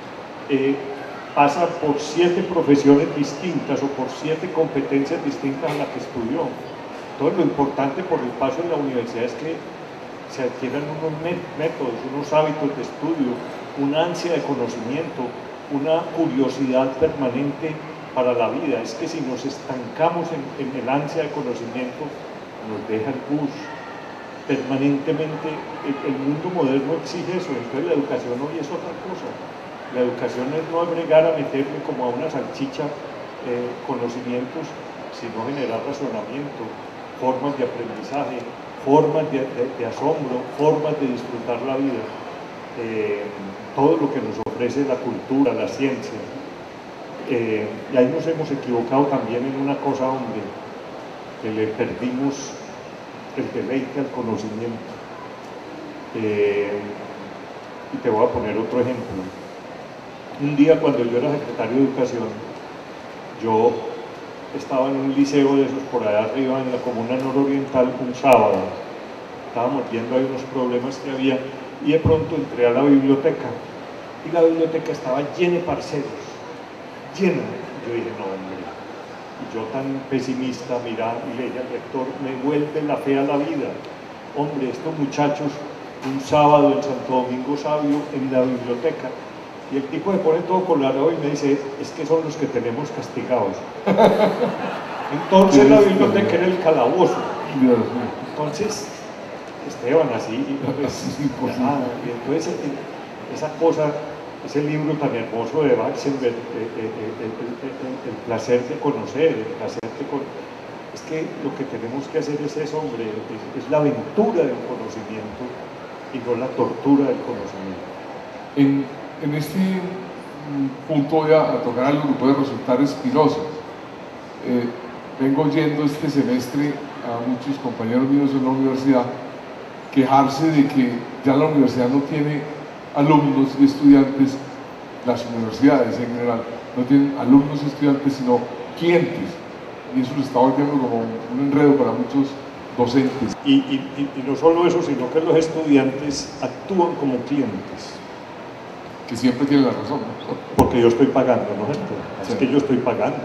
pasa por 7 profesiones distintas o por 7 competencias distintas a las que estudió. Entonces, lo importante por el paso en la universidad es que se adquieran unos métodos, unos hábitos de estudio, una ansia de conocimiento, una curiosidad permanente para la vida. Es que si nos estancamos en el ansia de conocimiento, nos deja el bus. Permanentemente el mundo moderno exige eso. Entonces la educación hoy es otra cosa. La educación es no agregar a meterle como a una salchicha conocimientos, sino generar razonamiento, formas de aprendizaje, formas de asombro, formas de disfrutar la vida, todo lo que nos ofrece la cultura, la ciencia. Y ahí nos hemos equivocado también en una cosa, hombre, que le perdimos el deleite al conocimiento. Y te voy a poner otro ejemplo. Un día cuando yo era secretario de Educación, yo estaba en un liceo de esos por allá arriba en la comuna nororiental un sábado. Estábamos viendo ahí unos problemas que había y de pronto entré a la biblioteca y la biblioteca estaba llena de parceros, llena. Yo dije, no, hombre, y yo tan pesimista, mira, y leía al rector, me vuelve la fe a la vida. Hombre, estos muchachos, un sábado en Santo Domingo Sabio, en la biblioteca, y el tipo me pone todo colorado y me dice, es que son los que tenemos castigados. Entonces la biblioteca era el calabozo. Entonces, Esteban, así, y entonces esa cosa, ese libro tan hermoso de Baxenberg, el placer de conocer, el placer de es que lo que tenemos que hacer es eso, hombre, es la aventura del conocimiento y no la tortura del conocimiento. En este punto voy a tocar algo que puede resultar espinoso. Vengo oyendo este semestre a muchos compañeros míos en la universidad quejarse de que ya la universidad no tiene alumnos y estudiantes, las universidades en general no tienen alumnos y estudiantes sino clientes, y eso se está volviendo como un enredo para muchos docentes. Y no solo eso, sino que los estudiantes actúan como clientes. Que siempre tienen la razón, ¿no? Porque yo estoy pagando, ¿no? Es sí. que yo estoy pagando.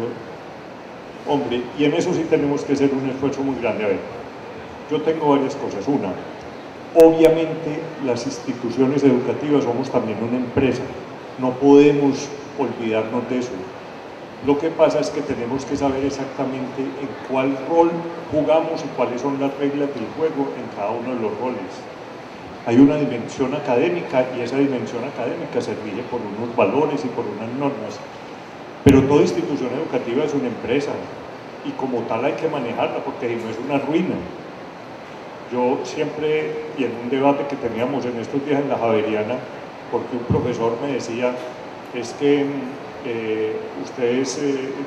Hombre, y en eso sí tenemos que hacer un esfuerzo muy grande. A ver, yo tengo varias cosas. Una, obviamente las instituciones educativas somos también una empresa. No podemos olvidarnos de eso. Lo que pasa es que tenemos que saber exactamente en cuál rol jugamos y cuáles son las reglas del juego en cada uno de los roles. Hay una dimensión académica y esa dimensión académica se rige por unos valores y por unas normas. Pero toda institución educativa es una empresa y como tal hay que manejarla porque si no es una ruina. Yo siempre, y en un debate que teníamos en estos días en la Javeriana, porque un profesor me decía, es que ustedes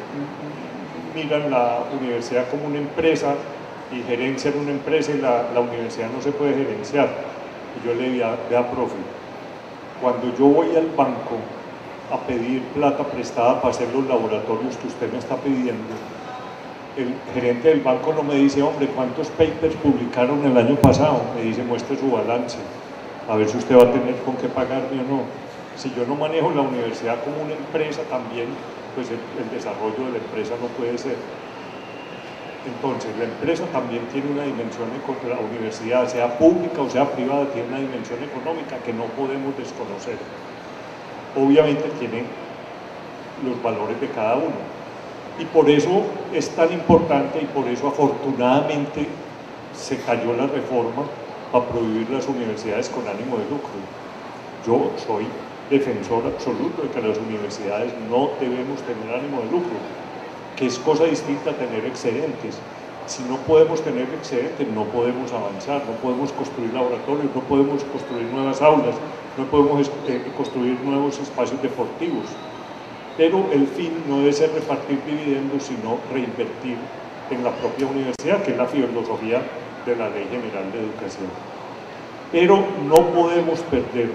miran la universidad como una empresa y gerencian una empresa y la universidad no se puede gerenciar. Y yo le decía, vea, profe, cuando yo voy al banco a pedir plata prestada para hacer los laboratorios que usted me está pidiendo, el gerente del banco no me dice, hombre, ¿cuántos papers publicaron el año pasado? Me dice, muestre su balance, a ver si usted va a tener con qué pagarme o no. Si yo no manejo la universidad como una empresa también, pues el desarrollo de la empresa no puede ser. Entonces, la empresa también tiene una dimensión, la universidad, sea pública o sea privada, tiene una dimensión económica que no podemos desconocer. Obviamente tiene los valores de cada uno. Y por eso es tan importante y por eso afortunadamente se cayó la reforma a prohibir las universidades con ánimo de lucro. Yo soy defensor absoluto de que las universidades no debemos tener ánimo de lucro, que es cosa distinta a tener excedentes. Si no podemos tener excedentes, no podemos avanzar, no podemos construir laboratorios, no podemos construir nuevas aulas, no podemos construir nuevos espacios deportivos. Pero el fin no debe ser repartir dividendos, sino reinvertir en la propia universidad, que es la filosofía de la Ley General de Educación. Pero no podemos perder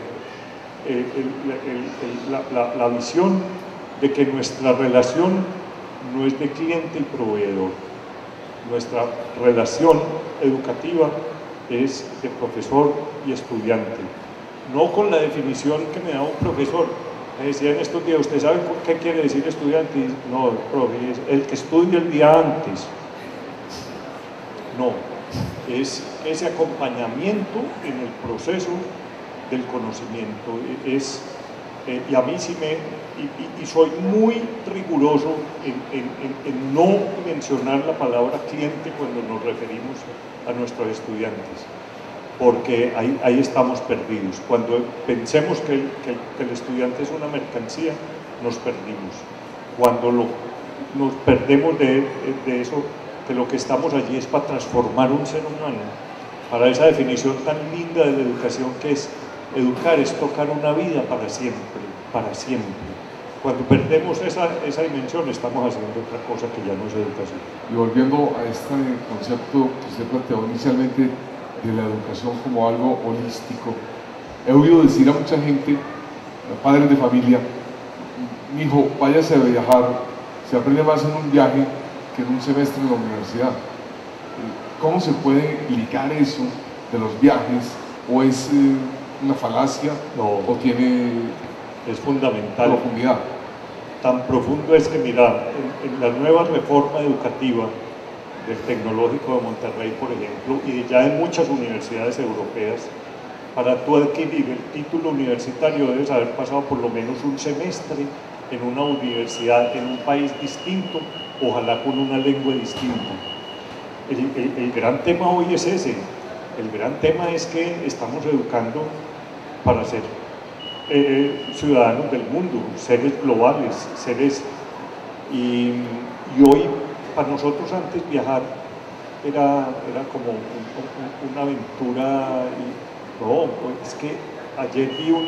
la visión de que nuestra relación no es de cliente y proveedor. Nuestra relación educativa es de profesor y estudiante. No con la definición que me da un profesor. Me decía en estos días, ¿usted sabe qué quiere decir estudiante? Y no, profe, es el que estudia el día antes. No, es ese acompañamiento en el proceso del conocimiento. Y a mí sí y soy muy riguroso en no mencionar la palabra cliente cuando nos referimos a nuestros estudiantes, porque ahí estamos perdidos. Cuando pensemos que el estudiante es una mercancía, nos perdimos. Cuando nos perdemos de eso, que lo que estamos allí es para transformar un ser humano, para esa definición tan linda de la educación que es educar, es tocar una vida para siempre, para siempre. Cuando perdemos esa dimensión, estamos haciendo otra cosa que ya no es educación. Y volviendo a este concepto que usted planteó inicialmente de la educación como algo holístico, He oído decir a mucha gente, a padres de familia, mi hijo, váyase a viajar, se aprende más en un viaje que en un semestre en la universidad. ¿Cómo se puede ligar eso de los viajes? ¿O es una falacia? No, ¿O tiene es fundamental. profundidad? Tan profundo es que, mira, en la nueva reforma educativa del Tecnológico de Monterrey, por ejemplo, y ya en muchas universidades europeas, para tú adquirir el título universitario debes haber pasado por lo menos un semestre en una universidad, en un país distinto, ojalá con una lengua distinta. El gran tema hoy es ese. El gran tema es que estamos educando para ser ciudadanos del mundo, seres globales, seres... Y hoy, para nosotros antes viajar era como una aventura. No, es que ayer vi un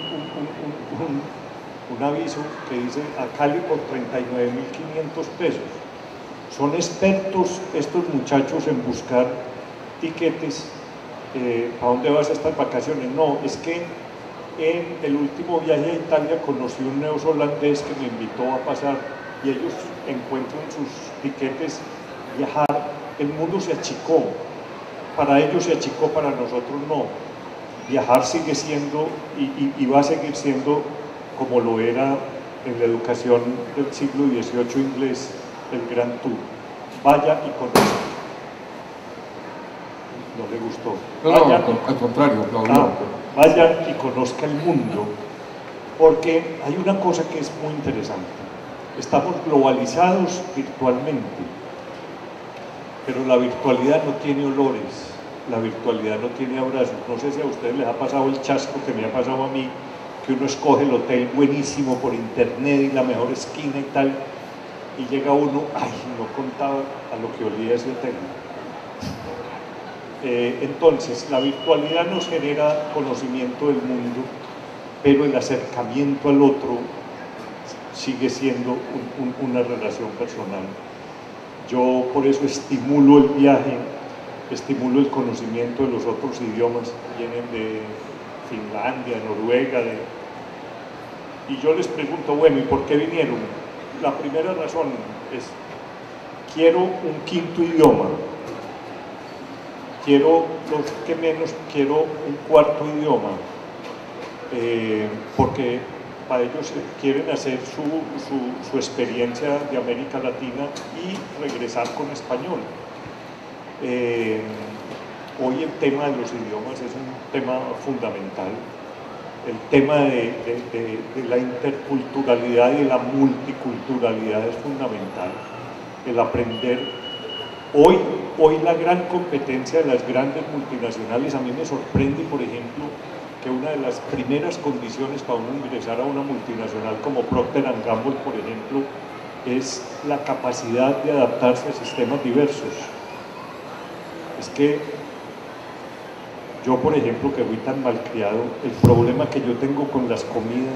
aviso que dice a Cali por 39.500 pesos. Son expertos estos muchachos en buscar tiquetes. ¿A dónde vas a estas vacaciones? No, es que en el último viaje a Italia conocí un neozelandés que me invitó a pasar y ellos encuentran sus tiquetes, viajar. El mundo se achicó, para ellos se achicó, para nosotros no. Viajar sigue siendo y va a seguir siendo como lo era en la educación del siglo XVIII inglés, el Grand Tour. Vaya y conozca. No le gustó. No, al contrario, Claudio. Vaya y conozca el mundo, porque hay una cosa que es muy interesante. Estamos globalizados virtualmente, pero la virtualidad no tiene olores, la virtualidad no tiene abrazos. No sé si a ustedes les ha pasado el chasco que me ha pasado a mí, que uno escoge el hotel buenísimo por internet y la mejor esquina y tal, y llega uno, ay, no contaba a lo que olía ese hotel. Entonces, la virtualidad nos genera conocimiento del mundo, pero el acercamiento al otro sigue siendo una relación personal. Yo por eso estimulo el viaje, estimulo el conocimiento de los otros idiomas, vienen de Finlandia, Noruega, y yo les pregunto, bueno, ¿y por qué vinieron? La primera razón es, quiero un quinto idioma, quiero un cuarto idioma, porque para ellos quieren hacer su experiencia de América Latina y regresar con español. Hoy el tema de los idiomas es un tema fundamental. El tema de la interculturalidad y la multiculturalidad es fundamental. El aprender. Hoy la gran competencia de las grandes multinacionales, a mí me sorprende, por ejemplo, que una de las primeras condiciones para uno ingresar a una multinacional como Procter & Gamble, por ejemplo, es la capacidad de adaptarse a sistemas diversos. Es que yo, por ejemplo, que fui tan malcriado, el problema que yo tengo con las comidas,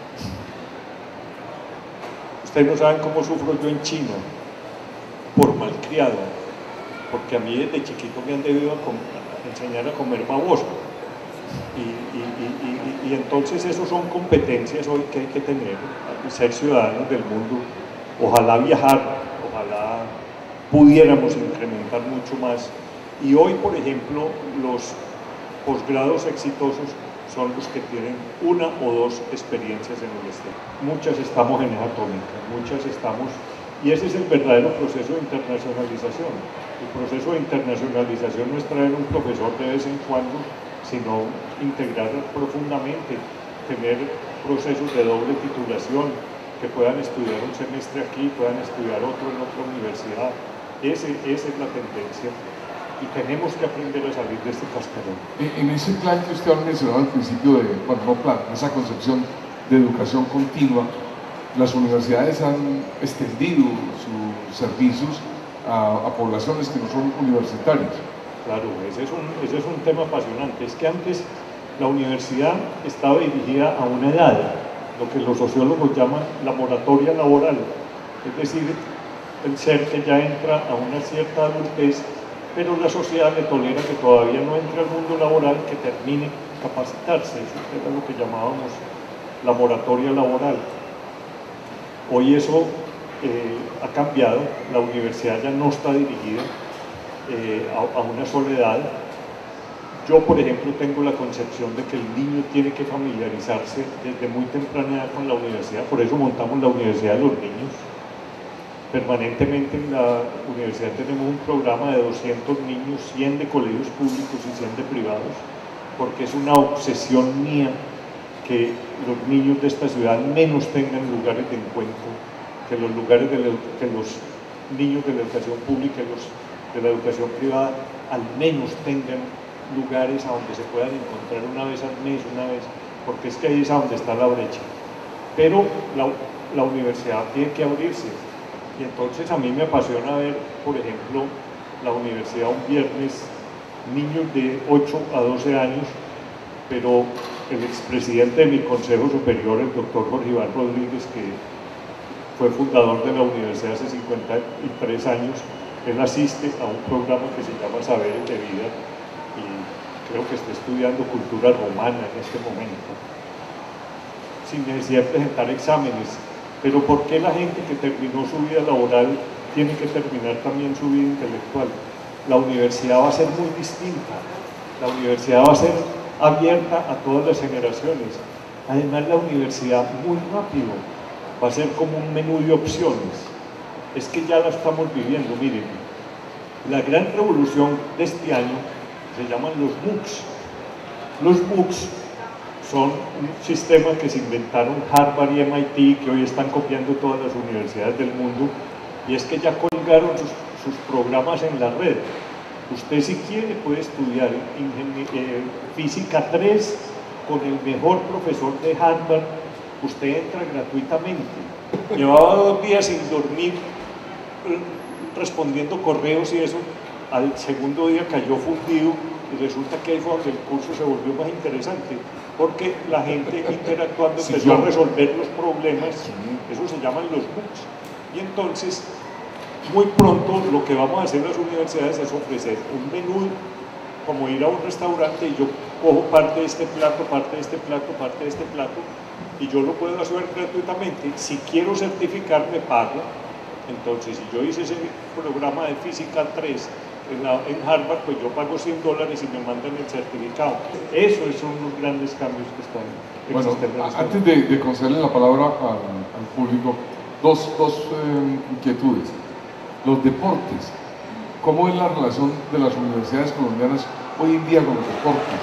ustedes no saben cómo sufro yo en China por malcriado, porque a mí desde chiquito me han debido enseñar a comer baboso. Y entonces eso son competencias hoy que hay que tener, ser ciudadanos del mundo. Ojalá viajar, ojalá pudiéramos incrementar mucho más. Y hoy, por ejemplo, los posgrados exitosos son los que tienen una o dos experiencias en el exterior. Muchas estamos en esa tónica, muchas estamos... Y ese es el verdadero proceso de internacionalización. El proceso de internacionalización no es traer un profesor de vez en cuando, sino integrar profundamente, tener procesos de doble titulación, que puedan estudiar un semestre aquí, puedan estudiar otro en otra universidad. Esa es la tendencia y tenemos que aprender a salir de este cascarón. En ese plan que usted ha mencionado al principio, esa concepción de educación continua, las universidades han extendido sus servicios a poblaciones que no son universitarias. Claro, ese es un tema apasionante. Es que antes la universidad estaba dirigida a una edad, lo que los sociólogos llaman la moratoria laboral, es decir, el ser que ya entra a una cierta adultez, pero la sociedad le tolera que todavía no entre al mundo laboral, que termine capacitarse. Eso era lo que llamábamos la moratoria laboral. Hoy eso ha cambiado, la universidad ya no está dirigida a una sola edad. Yo, por ejemplo, tengo la concepción de que el niño tiene que familiarizarse desde muy temprana edad con la universidad, por eso montamos la Universidad de los Niños. Permanentemente en la universidad tenemos un programa de 200 niños, 100 de colegios públicos y 100 de privados, porque es una obsesión mía que los niños de esta ciudad menos tengan lugares de encuentro, que los niños de la educación pública y los de la educación privada al menos tengan lugares a donde se puedan encontrar una vez al mes, porque es que ahí es a donde está la brecha. Pero la universidad tiene que abrirse, y entonces a mí me apasiona ver, por ejemplo, la universidad un viernes, niños de 8 a 12 años, pero el expresidente de mi Consejo Superior, el doctor Jorge Iván Rodríguez, que fue fundador de la universidad hace 53 años, él asiste a un programa que se llama Saberes de Vida, y creo que está estudiando cultura romana en este momento, sin necesidad de presentar exámenes. Pero ¿por qué la gente que terminó su vida laboral tiene que terminar también su vida intelectual? La universidad va a ser muy distinta, la universidad va a ser abierta a todas las generaciones. Además, la universidad muy rápido va a ser como un menú de opciones. Es que ya la estamos viviendo. Miren, la gran revolución de este año se llaman los MOOCs. Los MOOCs son un sistema que se inventaron Harvard y MIT, que hoy están copiando todas las universidades del mundo, y es que ya colgaron sus programas en la red. Usted, si quiere, puede estudiar física 3 con el mejor profesor de Harvard. Usted entra gratuitamente. Llevaba 2 días sin dormir respondiendo correos y eso. Al segundo día cayó fundido, y resulta que ahí fue donde el curso se volvió más interesante, porque la gente interactuando empezó a resolver los problemas. Eso se llaman los MOOCs. Y entonces, muy pronto lo que vamos a hacer en las universidades es ofrecer un menú, como ir a un restaurante y yo cojo parte de este plato, parte de este plato, parte de este plato, y yo lo puedo hacer gratuitamente. Si quiero certificarme, pago. Entonces, si yo hice ese programa de física 3 en Harvard, pues yo pago $100 y me mandan el certificado. Esos son los grandes cambios que están existiendo. Bueno, antes de concederle la palabra al público, dos inquietudes. Los deportes, ¿cómo es la relación de las universidades colombianas hoy en día con los deportes?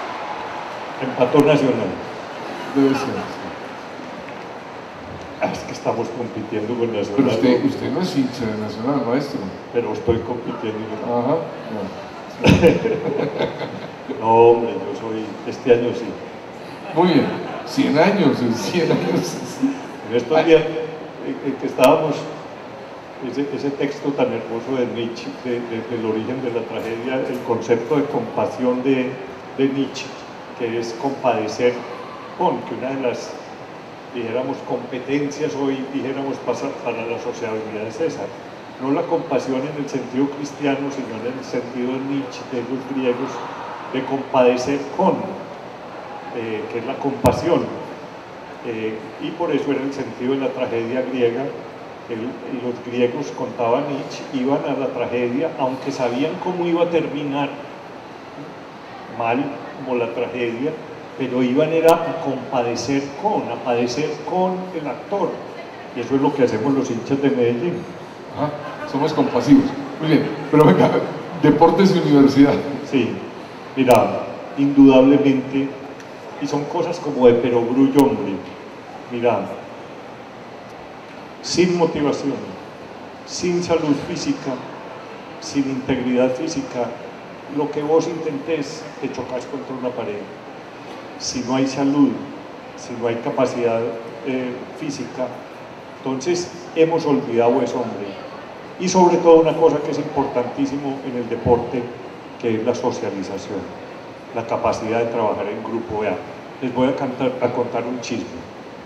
Empató Nacional. Debe ser, sí. Es que estamos compitiendo con Nacional. Pero usted no es hincha de Nacional, maestro. Pero estoy compitiendo con Ajá. No, hombre, yo soy, este año sí. Muy bien, 100 años, 100 años. En estos días que estábamos, ese texto tan hermoso de Nietzsche, del origen de la tragedia, el concepto de compasión de Nietzsche, que es compadecer con, que una de las, dijéramos, competencias hoy, dijéramos, para la sociabilidad es esa. No la compasión en el sentido cristiano, sino en el sentido de Nietzsche, de los griegos, de compadecer con, que es la compasión. Y por eso era el sentido de la tragedia griega. Los griegos, contaba Nietzsche, iban a la tragedia aunque sabían cómo iba a terminar, mal como la tragedia, pero iban era a compadecer a padecer con el actor. Y eso es lo que hacemos los hinchas de Medellín. Ajá, somos compasivos. Muy bien, pero venga, deportes y universidad. Sí, mira, indudablemente, y son cosas como de perogrullo, hombre. Mira, sin motivación, sin salud física, sin integridad física, lo que vos intentes, te chocas contra una pared. Si no hay salud, si no hay capacidad física, entonces hemos olvidado eso, hombre. Y sobre todo una cosa que es importantísimo en el deporte, que es la socialización, la capacidad de trabajar en grupo. Vean, les voy a contar un chisme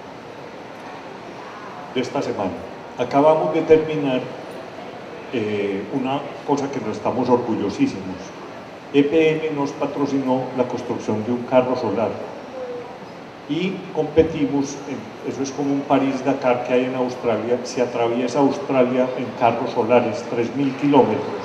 de esta semana. Acabamos de terminar una cosa que nos estamos orgullosísimos. EPM nos patrocinó la construcción de un carro solar y competimos, eso es como un París-Dakar que hay en Australia, se atraviesa Australia en carros solares, 3.000 kilómetros.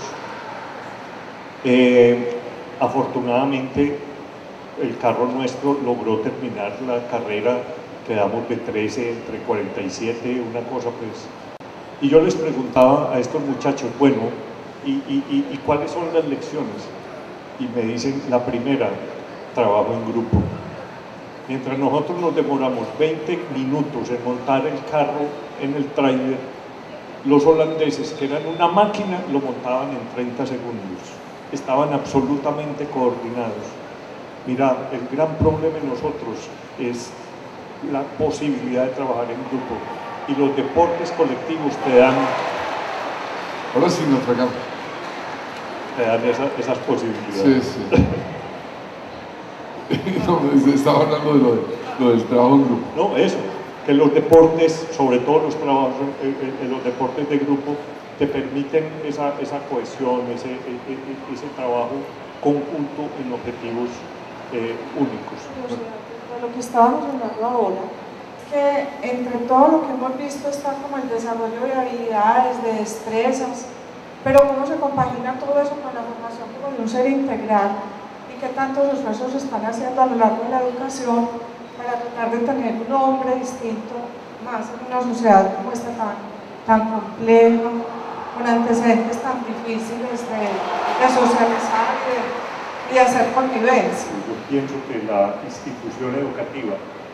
Afortunadamente el carro nuestro logró terminar la carrera, quedamos de 13, entre 47, una cosa pues. Y yo les preguntaba a estos muchachos, bueno, ¿y cuáles son las lecciones? Y me dicen, la primera, trabajo en grupo. Mientras nosotros nos demoramos 20 minutos en montar el carro en el tráiler, los holandeses, que eran una máquina, lo montaban en 30 segundos. Estaban absolutamente coordinados. Mira, el gran problema en nosotros es la posibilidad de trabajar en grupo. Y los deportes colectivos te dan... Ahora sí, nos tragamos. Te dan esas posibilidades. Sí, sí. No, estaba hablando de lo del trabajo en grupo. No, eso, que los deportes, sobre todo los trabajos, los deportes de grupo, te permiten esa cohesión, ese trabajo conjunto en objetivos únicos. De lo que estábamos hablando ahora, que entre todo lo que hemos visto está como el desarrollo de habilidades, de destrezas, pero cómo se compagina todo eso con la formación como de un ser integral y qué tantos esfuerzos se están haciendo a lo largo de la educación para tratar de tener un hombre distinto, más en una sociedad como esta tan compleja, con antecedentes tan difíciles de socializar y de hacer convivencia. Yo pienso que la institución educativa,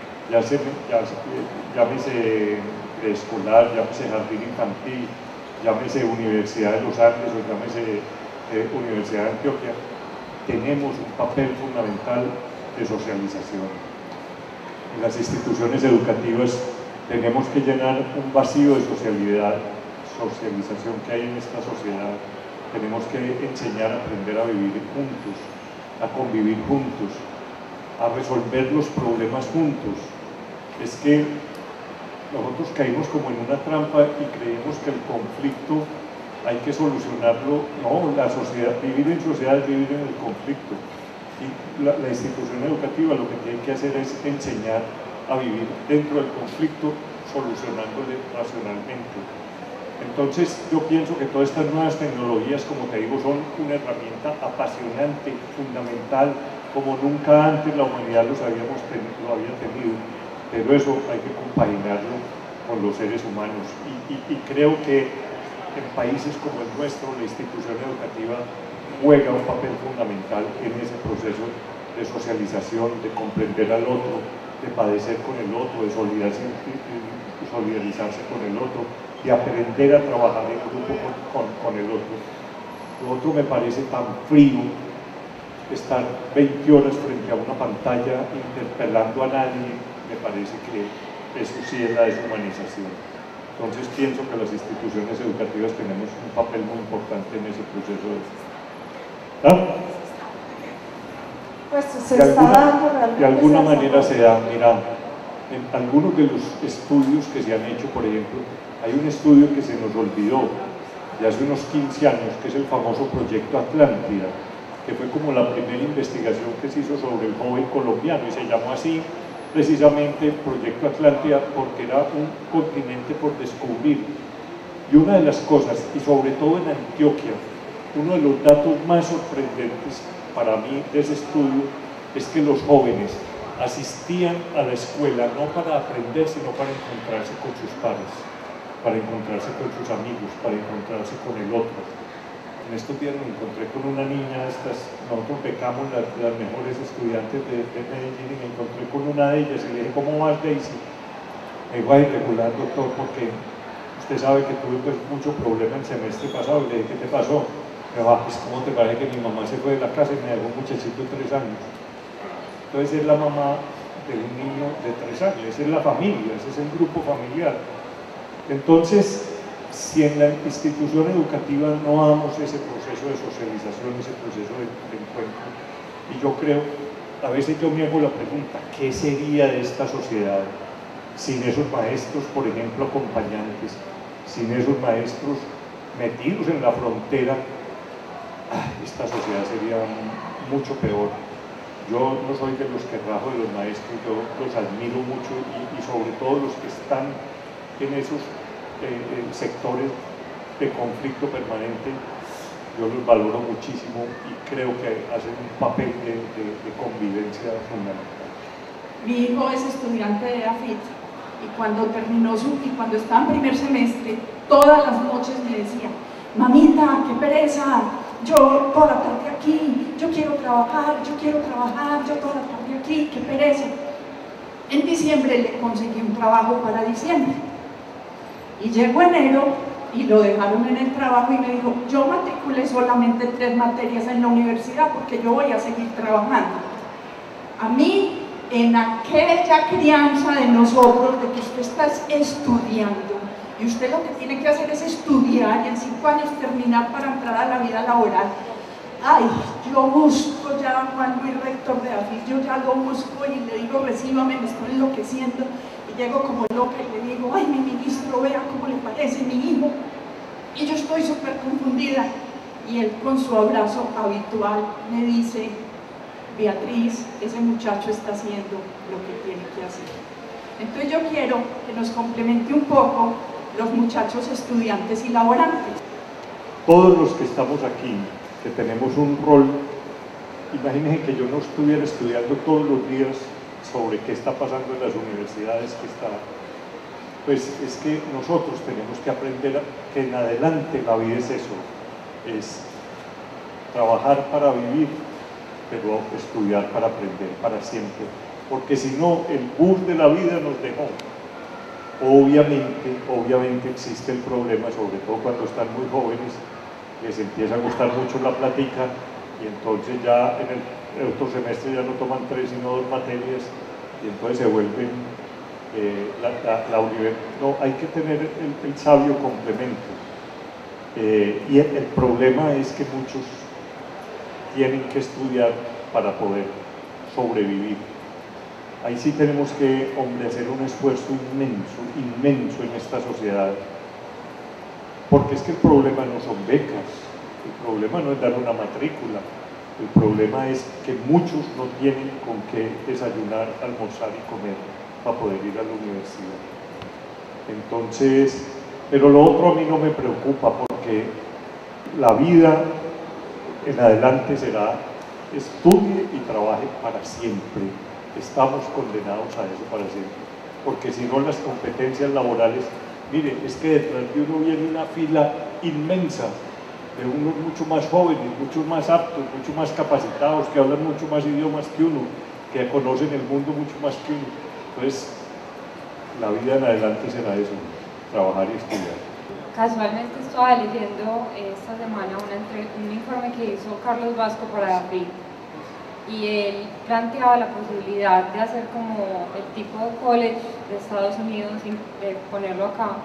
llámese preescolar, llámese jardín infantil, llámese Universidad de los Andes o llámese Universidad de Antioquia, tenemos un papel fundamental de socialización. En las instituciones educativas tenemos que llenar un vacío de socialización que hay en esta sociedad. Tenemos que enseñar a aprender a vivir juntos, a convivir juntos, a resolver los problemas juntos. Es que nosotros caímos como en una trampa y creemos que el conflicto hay que solucionarlo. No, la sociedad, vivir en sociedad es vivir en el conflicto. Y la institución educativa lo que tiene que hacer es enseñar a vivir dentro del conflicto, solucionándole racionalmente. Entonces yo pienso que todas estas nuevas tecnologías, como te digo, son una herramienta apasionante, fundamental, como nunca antes la humanidad lo había tenido, pero eso hay que compaginarlo con los seres humanos y creo que en países como el nuestro la institución educativa juega un papel fundamental en ese proceso de socialización, de comprender al otro, de padecer con el otro, de solidarizarse con el otro, de aprender a trabajar en grupo con el otro. Lo otro me parece tan frío, estar 20 horas frente a una pantalla interpelando a nadie, me parece que eso sí es la deshumanización. Entonces pienso que las instituciones educativas tenemos un papel muy importante en ese proceso Pues se está dando realmente. De alguna manera se da, mira, en algunos de los estudios que se han hecho, por ejemplo, hay un estudio que se nos olvidó de hace unos 15 años, que es el famoso Proyecto Atlántida, que fue como la primera investigación que se hizo sobre el joven colombiano, y se llamó así precisamente Proyecto Atlántida porque era un continente por descubrir. Y una de las cosas, y sobre todo en Antioquia, uno de los datos más sorprendentes para mí de ese estudio es que los jóvenes asistían a la escuela no para aprender, sino para encontrarse con sus pares, para encontrarse con sus amigos, para encontrarse con el otro. En estos días me encontré con una niña, nosotros becamos las mejores estudiantes de Medellín, y me encontré con una de ellas y le dije, ¿cómo vas, Daisy? Me dijo, ay, regular, doctor, porque usted sabe que tuve pues, mucho problema el semestre pasado. Y le dije, ¿qué te pasó? Me dijo, pues, ¿cómo te parece que mi mamá se fue de la casa y me dejó un muchachito de 3 años? Entonces es la mamá de un niño de 3 años, esa es la familia, ese es el grupo familiar. Entonces, si en la institución educativa no damos ese proceso de socialización, ese proceso de encuentro, y yo creo, a veces yo me hago la pregunta, ¿qué sería de esta sociedad sin esos maestros, por ejemplo, acompañantes, sin esos maestros metidos en la frontera, esta sociedad sería mucho peor. Yo no soy de los que rajo de los maestros, yo los admiro mucho y sobre todo los que están en esos sectores de conflicto permanente, yo los valoro muchísimo y creo que hacen un papel de convivencia fundamental. Mi hijo es estudiante de AFIT y cuando cuando estaba en primer semestre, todas las noches me decía: mamita, qué pereza, yo toda la tarde aquí, yo quiero trabajar, yo toda la tarde aquí, qué pereza. En diciembre le conseguí un trabajo para diciembre y llegó enero y lo dejaron en el trabajo y me dijo: yo matriculé solamente 3 materias en la universidad porque yo voy a seguir trabajando. A mí, en aquella crianza de nosotros, de que usted está estudiando, y usted lo que tiene que hacer es estudiar y en 5 años terminar para entrar a la vida laboral. Ay, yo busco ya a Juan Luis, rector de AFIT, yo ya lo busco y le digo: recíbame, me estoy enloqueciendo. Y llego como loca y le digo: ay, mi ministro, vea cómo le parece mi hijo. Y yo estoy súper confundida. Y él, con su abrazo habitual, me dice: Beatriz, ese muchacho está haciendo lo que tiene que hacer. Entonces yo quiero que nos complemente un poco los muchachos estudiantes y laborantes. Todos los que estamos aquí, que tenemos un rol, imagínense que yo no estuviera estudiando todos los días sobre qué está pasando en las universidades, pues es que nosotros tenemos que aprender que en adelante la vida es eso, es trabajar para vivir, pero estudiar para aprender para siempre, porque si no, el bus de la vida nos dejó. Obviamente existe el problema, sobre todo cuando están muy jóvenes, les empieza a gustar mucho la plática y entonces ya en el otro semestre ya no toman 3 sino 2 materias y entonces se vuelven la universidad. No, hay que tener el sabio complemento. Y el problema es que muchos tienen que estudiar para poder sobrevivir. Ahí sí tenemos que, hombre, hacer un esfuerzo inmenso en esta sociedad, porque es que el problema no son becas, el problema no es dar una matrícula, el problema es que muchos no tienen con qué desayunar, almorzar y comer para poder ir a la universidad. Entonces, pero lo otro a mí no me preocupa, porque la vida en adelante será estudie y trabaje para siempre. Estamos condenados a eso para siempre, porque si no las competencias laborales, mire, es que detrás de uno viene una fila inmensa de unos mucho más jóvenes, mucho más aptos, mucho más capacitados, que hablan mucho más idiomas que uno, que conocen el mundo mucho más que uno. Entonces, la vida en adelante será eso, trabajar y estudiar. Casualmente estaba leyendo esta semana un informe que hizo Carlos Vasco para AFIT, y él planteaba la posibilidad de hacer como el tipo de college de Estados Unidos y ponerlo acá,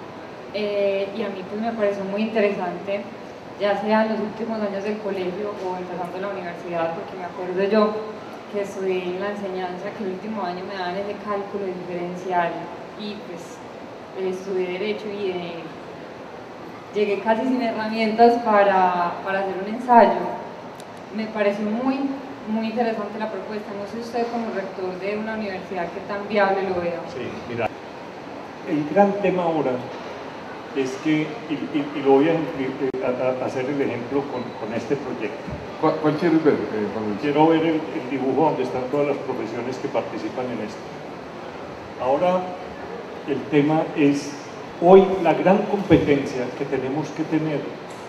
y a mí pues me pareció muy interesante, ya sea en los últimos años del colegio o empezando la universidad, porque me acuerdo yo que estudié la enseñanza, que el último año me daban ese cálculo diferencial y pues estudié Derecho y llegué casi sin herramientas para hacer un ensayo. Me pareció muy interesante la propuesta. No sé usted, como rector de una universidad, qué tan viable lo vea. Sí, mira, el gran tema ahora es que, y lo voy a hacer el ejemplo con este proyecto. ¿Cuál quieres ver? Quiero ver el dibujo donde están todas las profesiones que participan en esto. Ahora, el tema es, hoy la gran competencia que tenemos que tener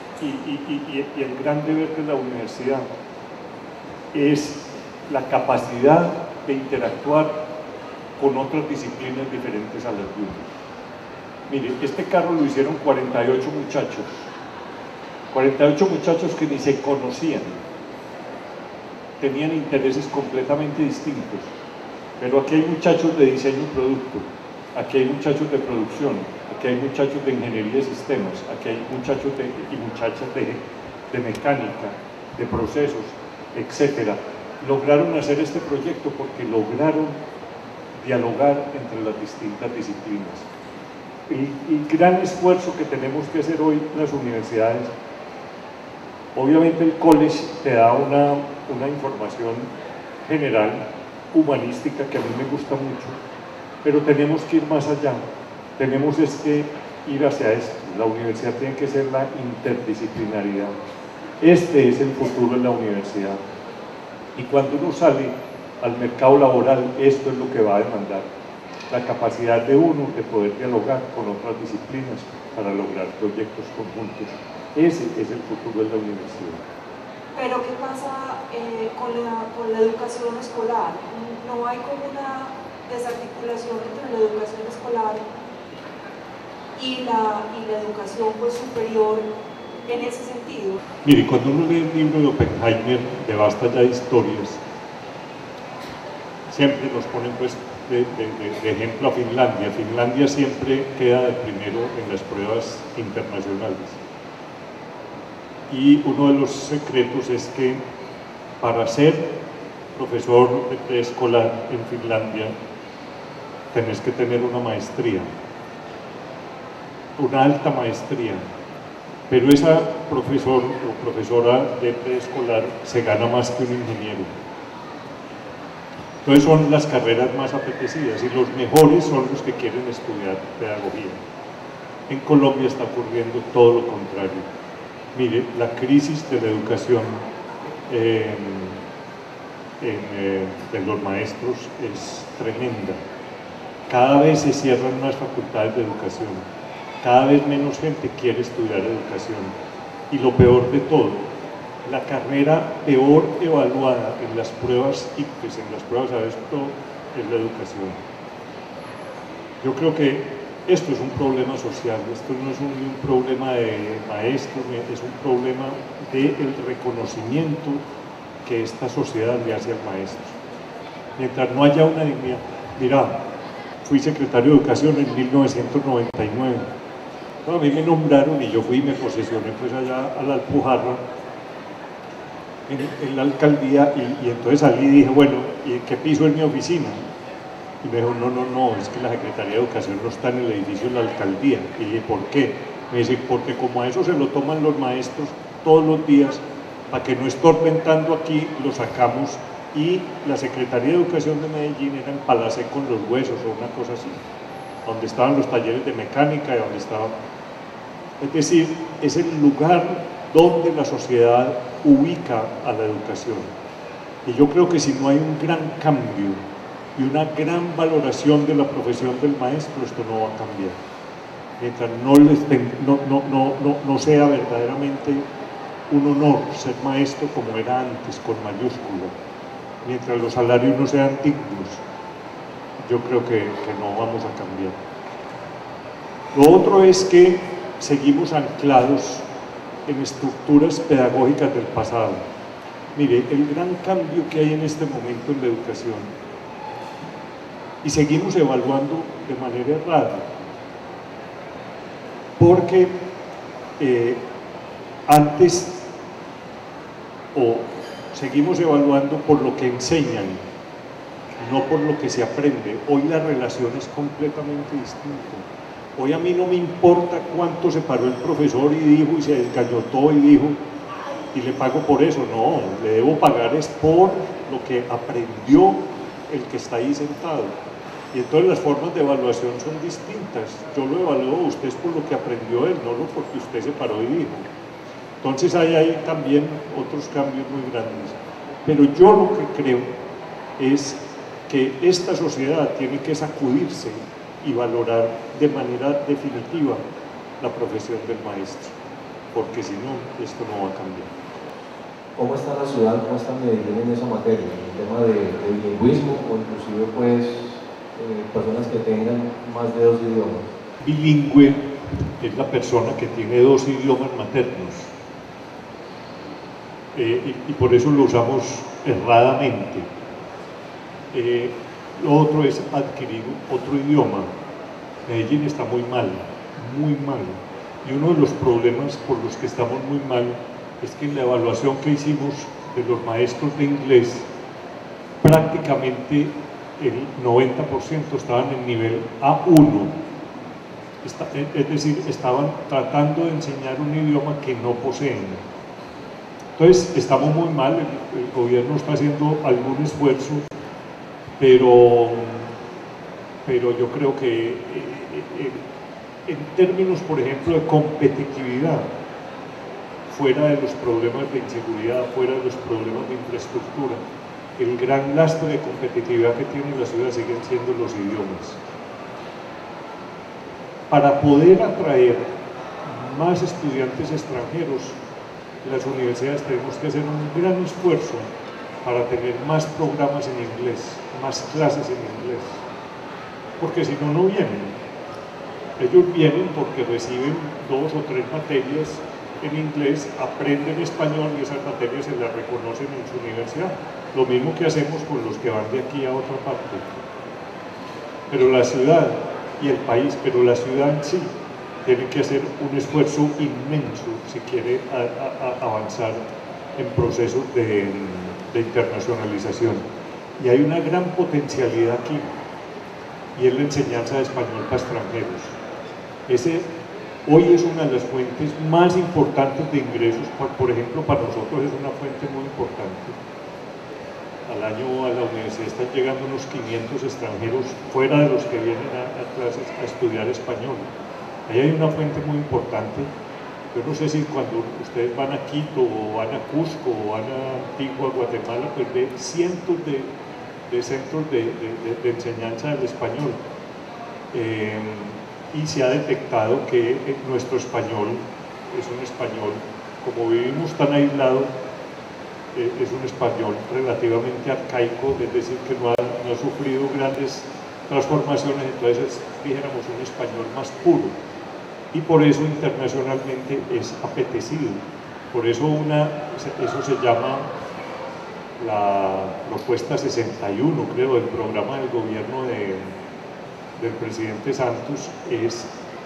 y el gran deber de la universidad es la capacidad de interactuar con otras disciplinas diferentes a las de uno. Mire, este carro lo hicieron 48 muchachos que ni se conocían, tenían intereses completamente distintos, pero aquí hay muchachos de diseño y producto, aquí hay muchachos de producción, aquí hay muchachos de ingeniería de sistemas, aquí hay muchachos y muchachas de mecánica, de procesos, etcétera. Lograron hacer este proyecto porque lograron dialogar entre las distintas disciplinas. El gran esfuerzo que tenemos que hacer hoy las universidades Obviamente el college te da una información general, humanística, que a mí me gusta mucho, pero tenemos que ir más allá, tenemos que ir hacia esto. La universidad tiene que ser la interdisciplinaridad. Este es el futuro de la universidad. Y cuando uno sale al mercado laboral, esto es lo que va a demandar. La capacidad de uno de poder dialogar con otras disciplinas para lograr proyectos conjuntos. Ese es el futuro de la universidad. Pero ¿qué pasa con la educación escolar? ¿No hay como una desarticulación entre la educación escolar y la educación pues, superior en ese sentido? Mire, cuando uno lee el libro de Oppenheimer, de Basta ya de historias, siempre nos ponen pues de ejemplo a Finlandia. Finlandia siempre queda de primero en las pruebas internacionales. Y uno de los secretos es que para ser profesor de preescolar en Finlandia tenés que tener una maestría, una alta maestría, pero esa profesor o profesora de preescolar se gana más que un ingeniero. Entonces son las carreras más apetecidas y los mejores son los que quieren estudiar pedagogía. En Colombia está ocurriendo todo lo contrario. Mire, la crisis de la educación de los maestros es tremenda. Cada vez se cierran más facultades de educación, cada vez menos gente quiere estudiar educación. Y lo peor de todo, la carrera peor evaluada en las pruebas ICFES, en las pruebas ABESPRO, es la educación. Yo creo que esto es un problema social, esto no es un problema de maestros, es un problema del reconocimiento que esta sociedad le hace al maestro. Mientras no haya una dignidad. Mira, fui secretario de Educación en 1999. Bueno, a mí me nombraron y yo fui y me posesioné pues allá a la Alpujarra, en la alcaldía, y entonces salí y dije, bueno, ¿y en qué piso es mi oficina? Y me dijo, no, es que la Secretaría de Educación no está en el edificio de la alcaldía. Y dije, ¿por qué? Me dice, porque como a eso se lo toman los maestros todos los días, para que no estorben tanto aquí, lo sacamos, y la Secretaría de Educación de Medellín era en Palacé con los Huesos o una cosa así, donde estaban los talleres de mecánica y donde estaba. Es decir, es el lugar donde la sociedad ubica a la educación. Y yo creo que si no hay un gran cambio y una gran valoración de la profesión del maestro, esto no va a cambiar. Mientras no sea verdaderamente un honor ser maestro como era antes, con mayúscula, mientras los salarios no sean dignos, yo creo que no vamos a cambiar. Lo otro es que seguimos anclados en estructuras pedagógicas del pasado. Mire, el gran cambio que hay en este momento en la educación, y seguimos evaluando de manera errada, porque antes seguimos evaluando por lo que enseñan, no por lo que se aprende. Hoy la relación es completamente distinta. Hoy a mí no me importa cuánto se paró el profesor y dijo y se desgañotó y dijo y le pago por eso. No, le debo pagar es por lo que aprendió el que está ahí sentado. Y entonces las formas de evaluación son distintas. Yo lo evalúo a usted por lo que aprendió él, no porque usted se paró y dijo. Entonces hay también otros cambios muy grandes. Pero yo lo que creo es que esta sociedad tiene que sacudirse y valorar de manera definitiva la profesión del maestro, porque si no, esto no va a cambiar. ¿Cómo está la ciudad, cómo está Medellín en esa materia? En el tema de bilingüismo o inclusive pues personas que tengan más de 2 idiomas. Bilingüe es la persona que tiene 2 idiomas maternos y por eso lo usamos erradamente. Lo otro es adquirir otro idioma. Medellín está muy mal, y uno de los problemas por los que estamos muy mal es que en la evaluación que hicimos de los maestros de inglés, prácticamente el 90% estaban en nivel A1, es decir, estaban tratando de enseñar un idioma que no poseen. Entonces, estamos muy mal, el gobierno está haciendo algún esfuerzo, pero yo creo que en términos, por ejemplo, de competitividad, fuera de los problemas de inseguridad, fuera de los problemas de infraestructura, el gran lastre de competitividad que tiene la ciudad siguen siendo los idiomas. Para poder atraer más estudiantes extranjeros, las universidades tenemos que hacer un gran esfuerzo para tener más programas en inglés, más clases en inglés, porque si no, no vienen. Ellos vienen porque reciben 2 o 3 materias en inglés, aprenden español y esas materias se las reconocen en su universidad. Lo mismo que hacemos con los que van de aquí a otra parte. Pero la ciudad y el país, pero la ciudad en sí, tiene que hacer un esfuerzo inmenso si quiere avanzar en procesos de internacionalización. Y hay una gran potencialidad aquí, y es la enseñanza de español para extranjeros. Hoy es una de las fuentes más importantes de ingresos, por ejemplo, para nosotros es una fuente muy importante. Al año a la universidad están llegando unos 500 extranjeros, fuera de los que vienen a clases a estudiar español. Ahí hay una fuente muy importante. Yo no sé si cuando ustedes van a Quito, o van a Cusco, o van a Antigua, Guatemala, pues ve cientos de centros de enseñanza del español. Y se ha detectado que nuestro español es un español, como vivimos tan aislados, es un español relativamente arcaico, es decir, que no ha sufrido grandes transformaciones, entonces dijéramos un español más puro, y por eso internacionalmente es apetecido. Por eso eso se llama la propuesta 61, creo, del programa del gobierno del presidente Santos, es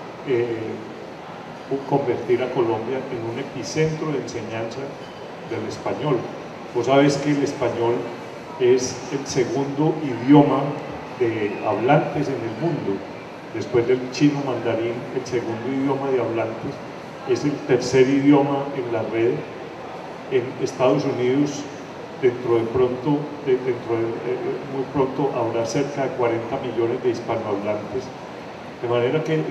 convertir a Colombia en un epicentro de enseñanza del español. Vos sabés que el español es el segundo idioma de hablantes en el mundo, después del chino mandarín. El segundo idioma de hablantes es el tercer idioma en la red. En Estados Unidos, muy pronto habrá cerca de 40 millones de hispanohablantes, de manera que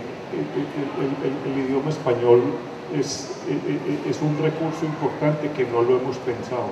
el idioma español es un recurso importante que no lo hemos pensado.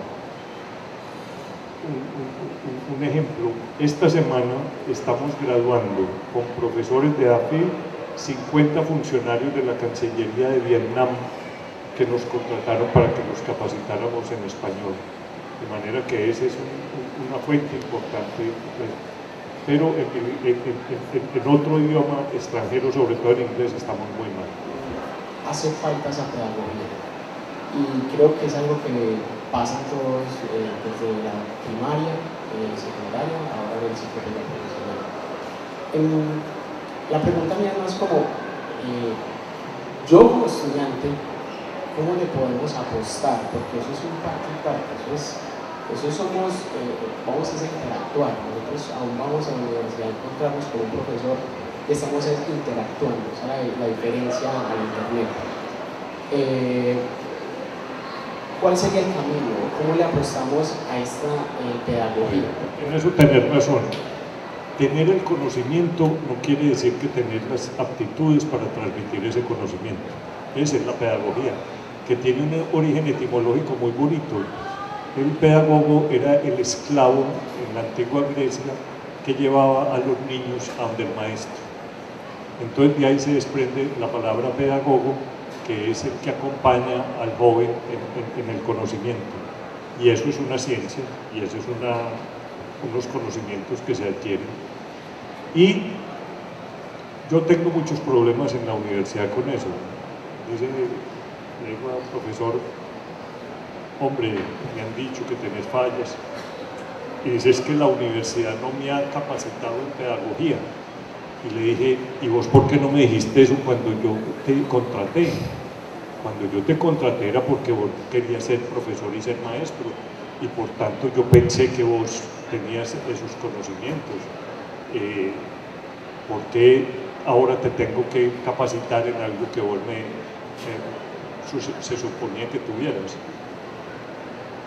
Un ejemplo, esta semana estamos graduando con profesores de AFI 50 funcionarios de la Cancillería de Vietnam que nos contrataron para que los capacitáramos en español. De manera que esa es una fuente importante, pero en otro idioma extranjero, sobre todo en inglés, estamos muy mal. Hace falta esa pedagogía, y creo que es algo que pasa a todos desde la primaria, secundaria, ahora en el ciclo de la profesional. La pregunta mía no es como, yo como estudiante, ¿cómo le podemos apostar? Porque eso es un parte y parte, eso somos, vamos a interactuar. Nosotros aún vamos a la universidad, encontramos con un profesor y estamos interactuando, o sea, la diferencia al internet. ¿Cuál sería el camino? ¿Cómo le apostamos a esta pedagogía? En eso tener razón. Tener el conocimiento no quiere decir que tener las aptitudes para transmitir ese conocimiento. Esa es la pedagogía, que tiene un origen etimológico muy bonito. El pedagogo era el esclavo en la antigua Grecia que llevaba a los niños a donde el maestro. Entonces de ahí se desprende la palabra pedagogo, que es el que acompaña al joven en el conocimiento. Y eso es una ciencia, y eso es unos conocimientos que se adquieren. Y yo tengo muchos problemas en la universidad con eso. Dice, le digo al profesor, hombre, me han dicho que tenés fallas. Y dice, es que la universidad no me ha capacitado en pedagogía. Y le dije, ¿y vos por qué no me dijiste eso cuando yo te contraté? Cuando yo te contraté era porque vos querías ser profesor y ser maestro, y por tanto yo pensé que vos tenías esos conocimientos. ¿Por qué ahora te tengo que capacitar en algo que vos se suponía que tuvieras?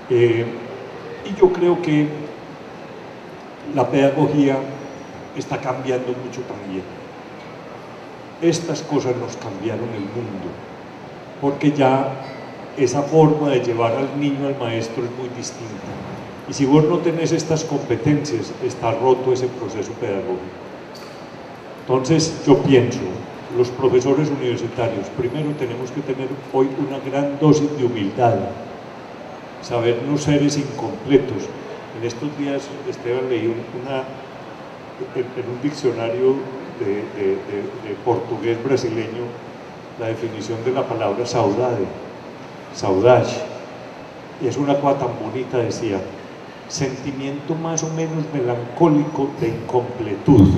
Y yo creo que la pedagogía está cambiando mucho también. Estas cosas nos cambiaron el mundo, porque ya esa forma de llevar al niño al maestro es muy distinta. Y si vos no tenés estas competencias, está roto ese proceso pedagógico. Entonces, yo pienso, los profesores universitarios, primero tenemos que tener hoy una gran dosis de humildad, sabernos seres incompletos. En estos días, Esteban, leí en un diccionario de portugués brasileño la definición de la palabra saudade, saudade, y es una cosa tan bonita, decía, sentimiento más o menos melancólico de incompletud.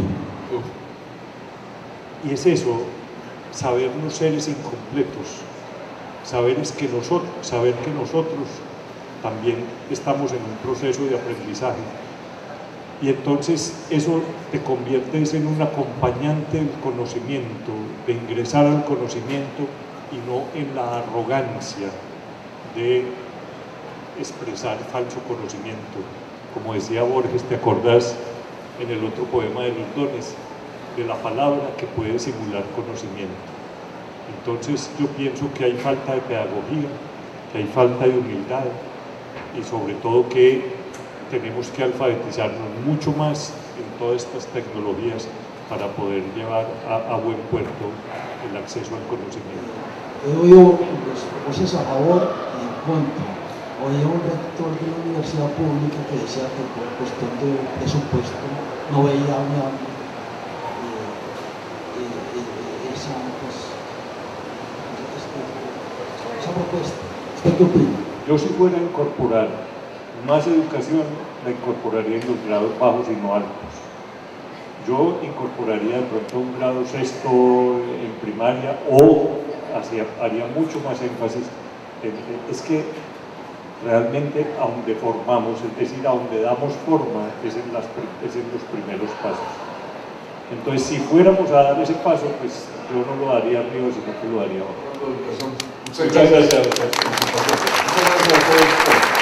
Y es eso, sabernos seres incompletos, saber que nosotros también estamos en un proceso de aprendizaje. Y entonces eso te conviertes en un acompañante del conocimiento, de ingresar al conocimiento y no en la arrogancia de expresar falso conocimiento. Como decía Borges, ¿te acordás en el otro poema de los dones? De la palabra que puede simular conocimiento. Entonces yo pienso que hay falta de pedagogía, que hay falta de humildad y sobre todo que tenemos que alfabetizarnos mucho más en todas estas tecnologías para poder llevar a buen puerto el acceso al conocimiento. He oído las voces a favor y en contra. Oí a un rector de la universidad pública que decía que por cuestión de presupuesto no veía esa propuesta. ¿Usted qué opina? Yo, si fuera a incorporar más educación, la incorporaría en los grados bajos y no altos. Yo incorporaría de pronto un grado sexto en primaria o haría mucho más énfasis es que realmente a donde formamos, es decir, a donde damos forma, es en los primeros pasos. Entonces, si fuéramos a dar ese paso, pues yo no lo daría arriba, sino que lo daría abajo. Muchas gracias. Muchas gracias a todos.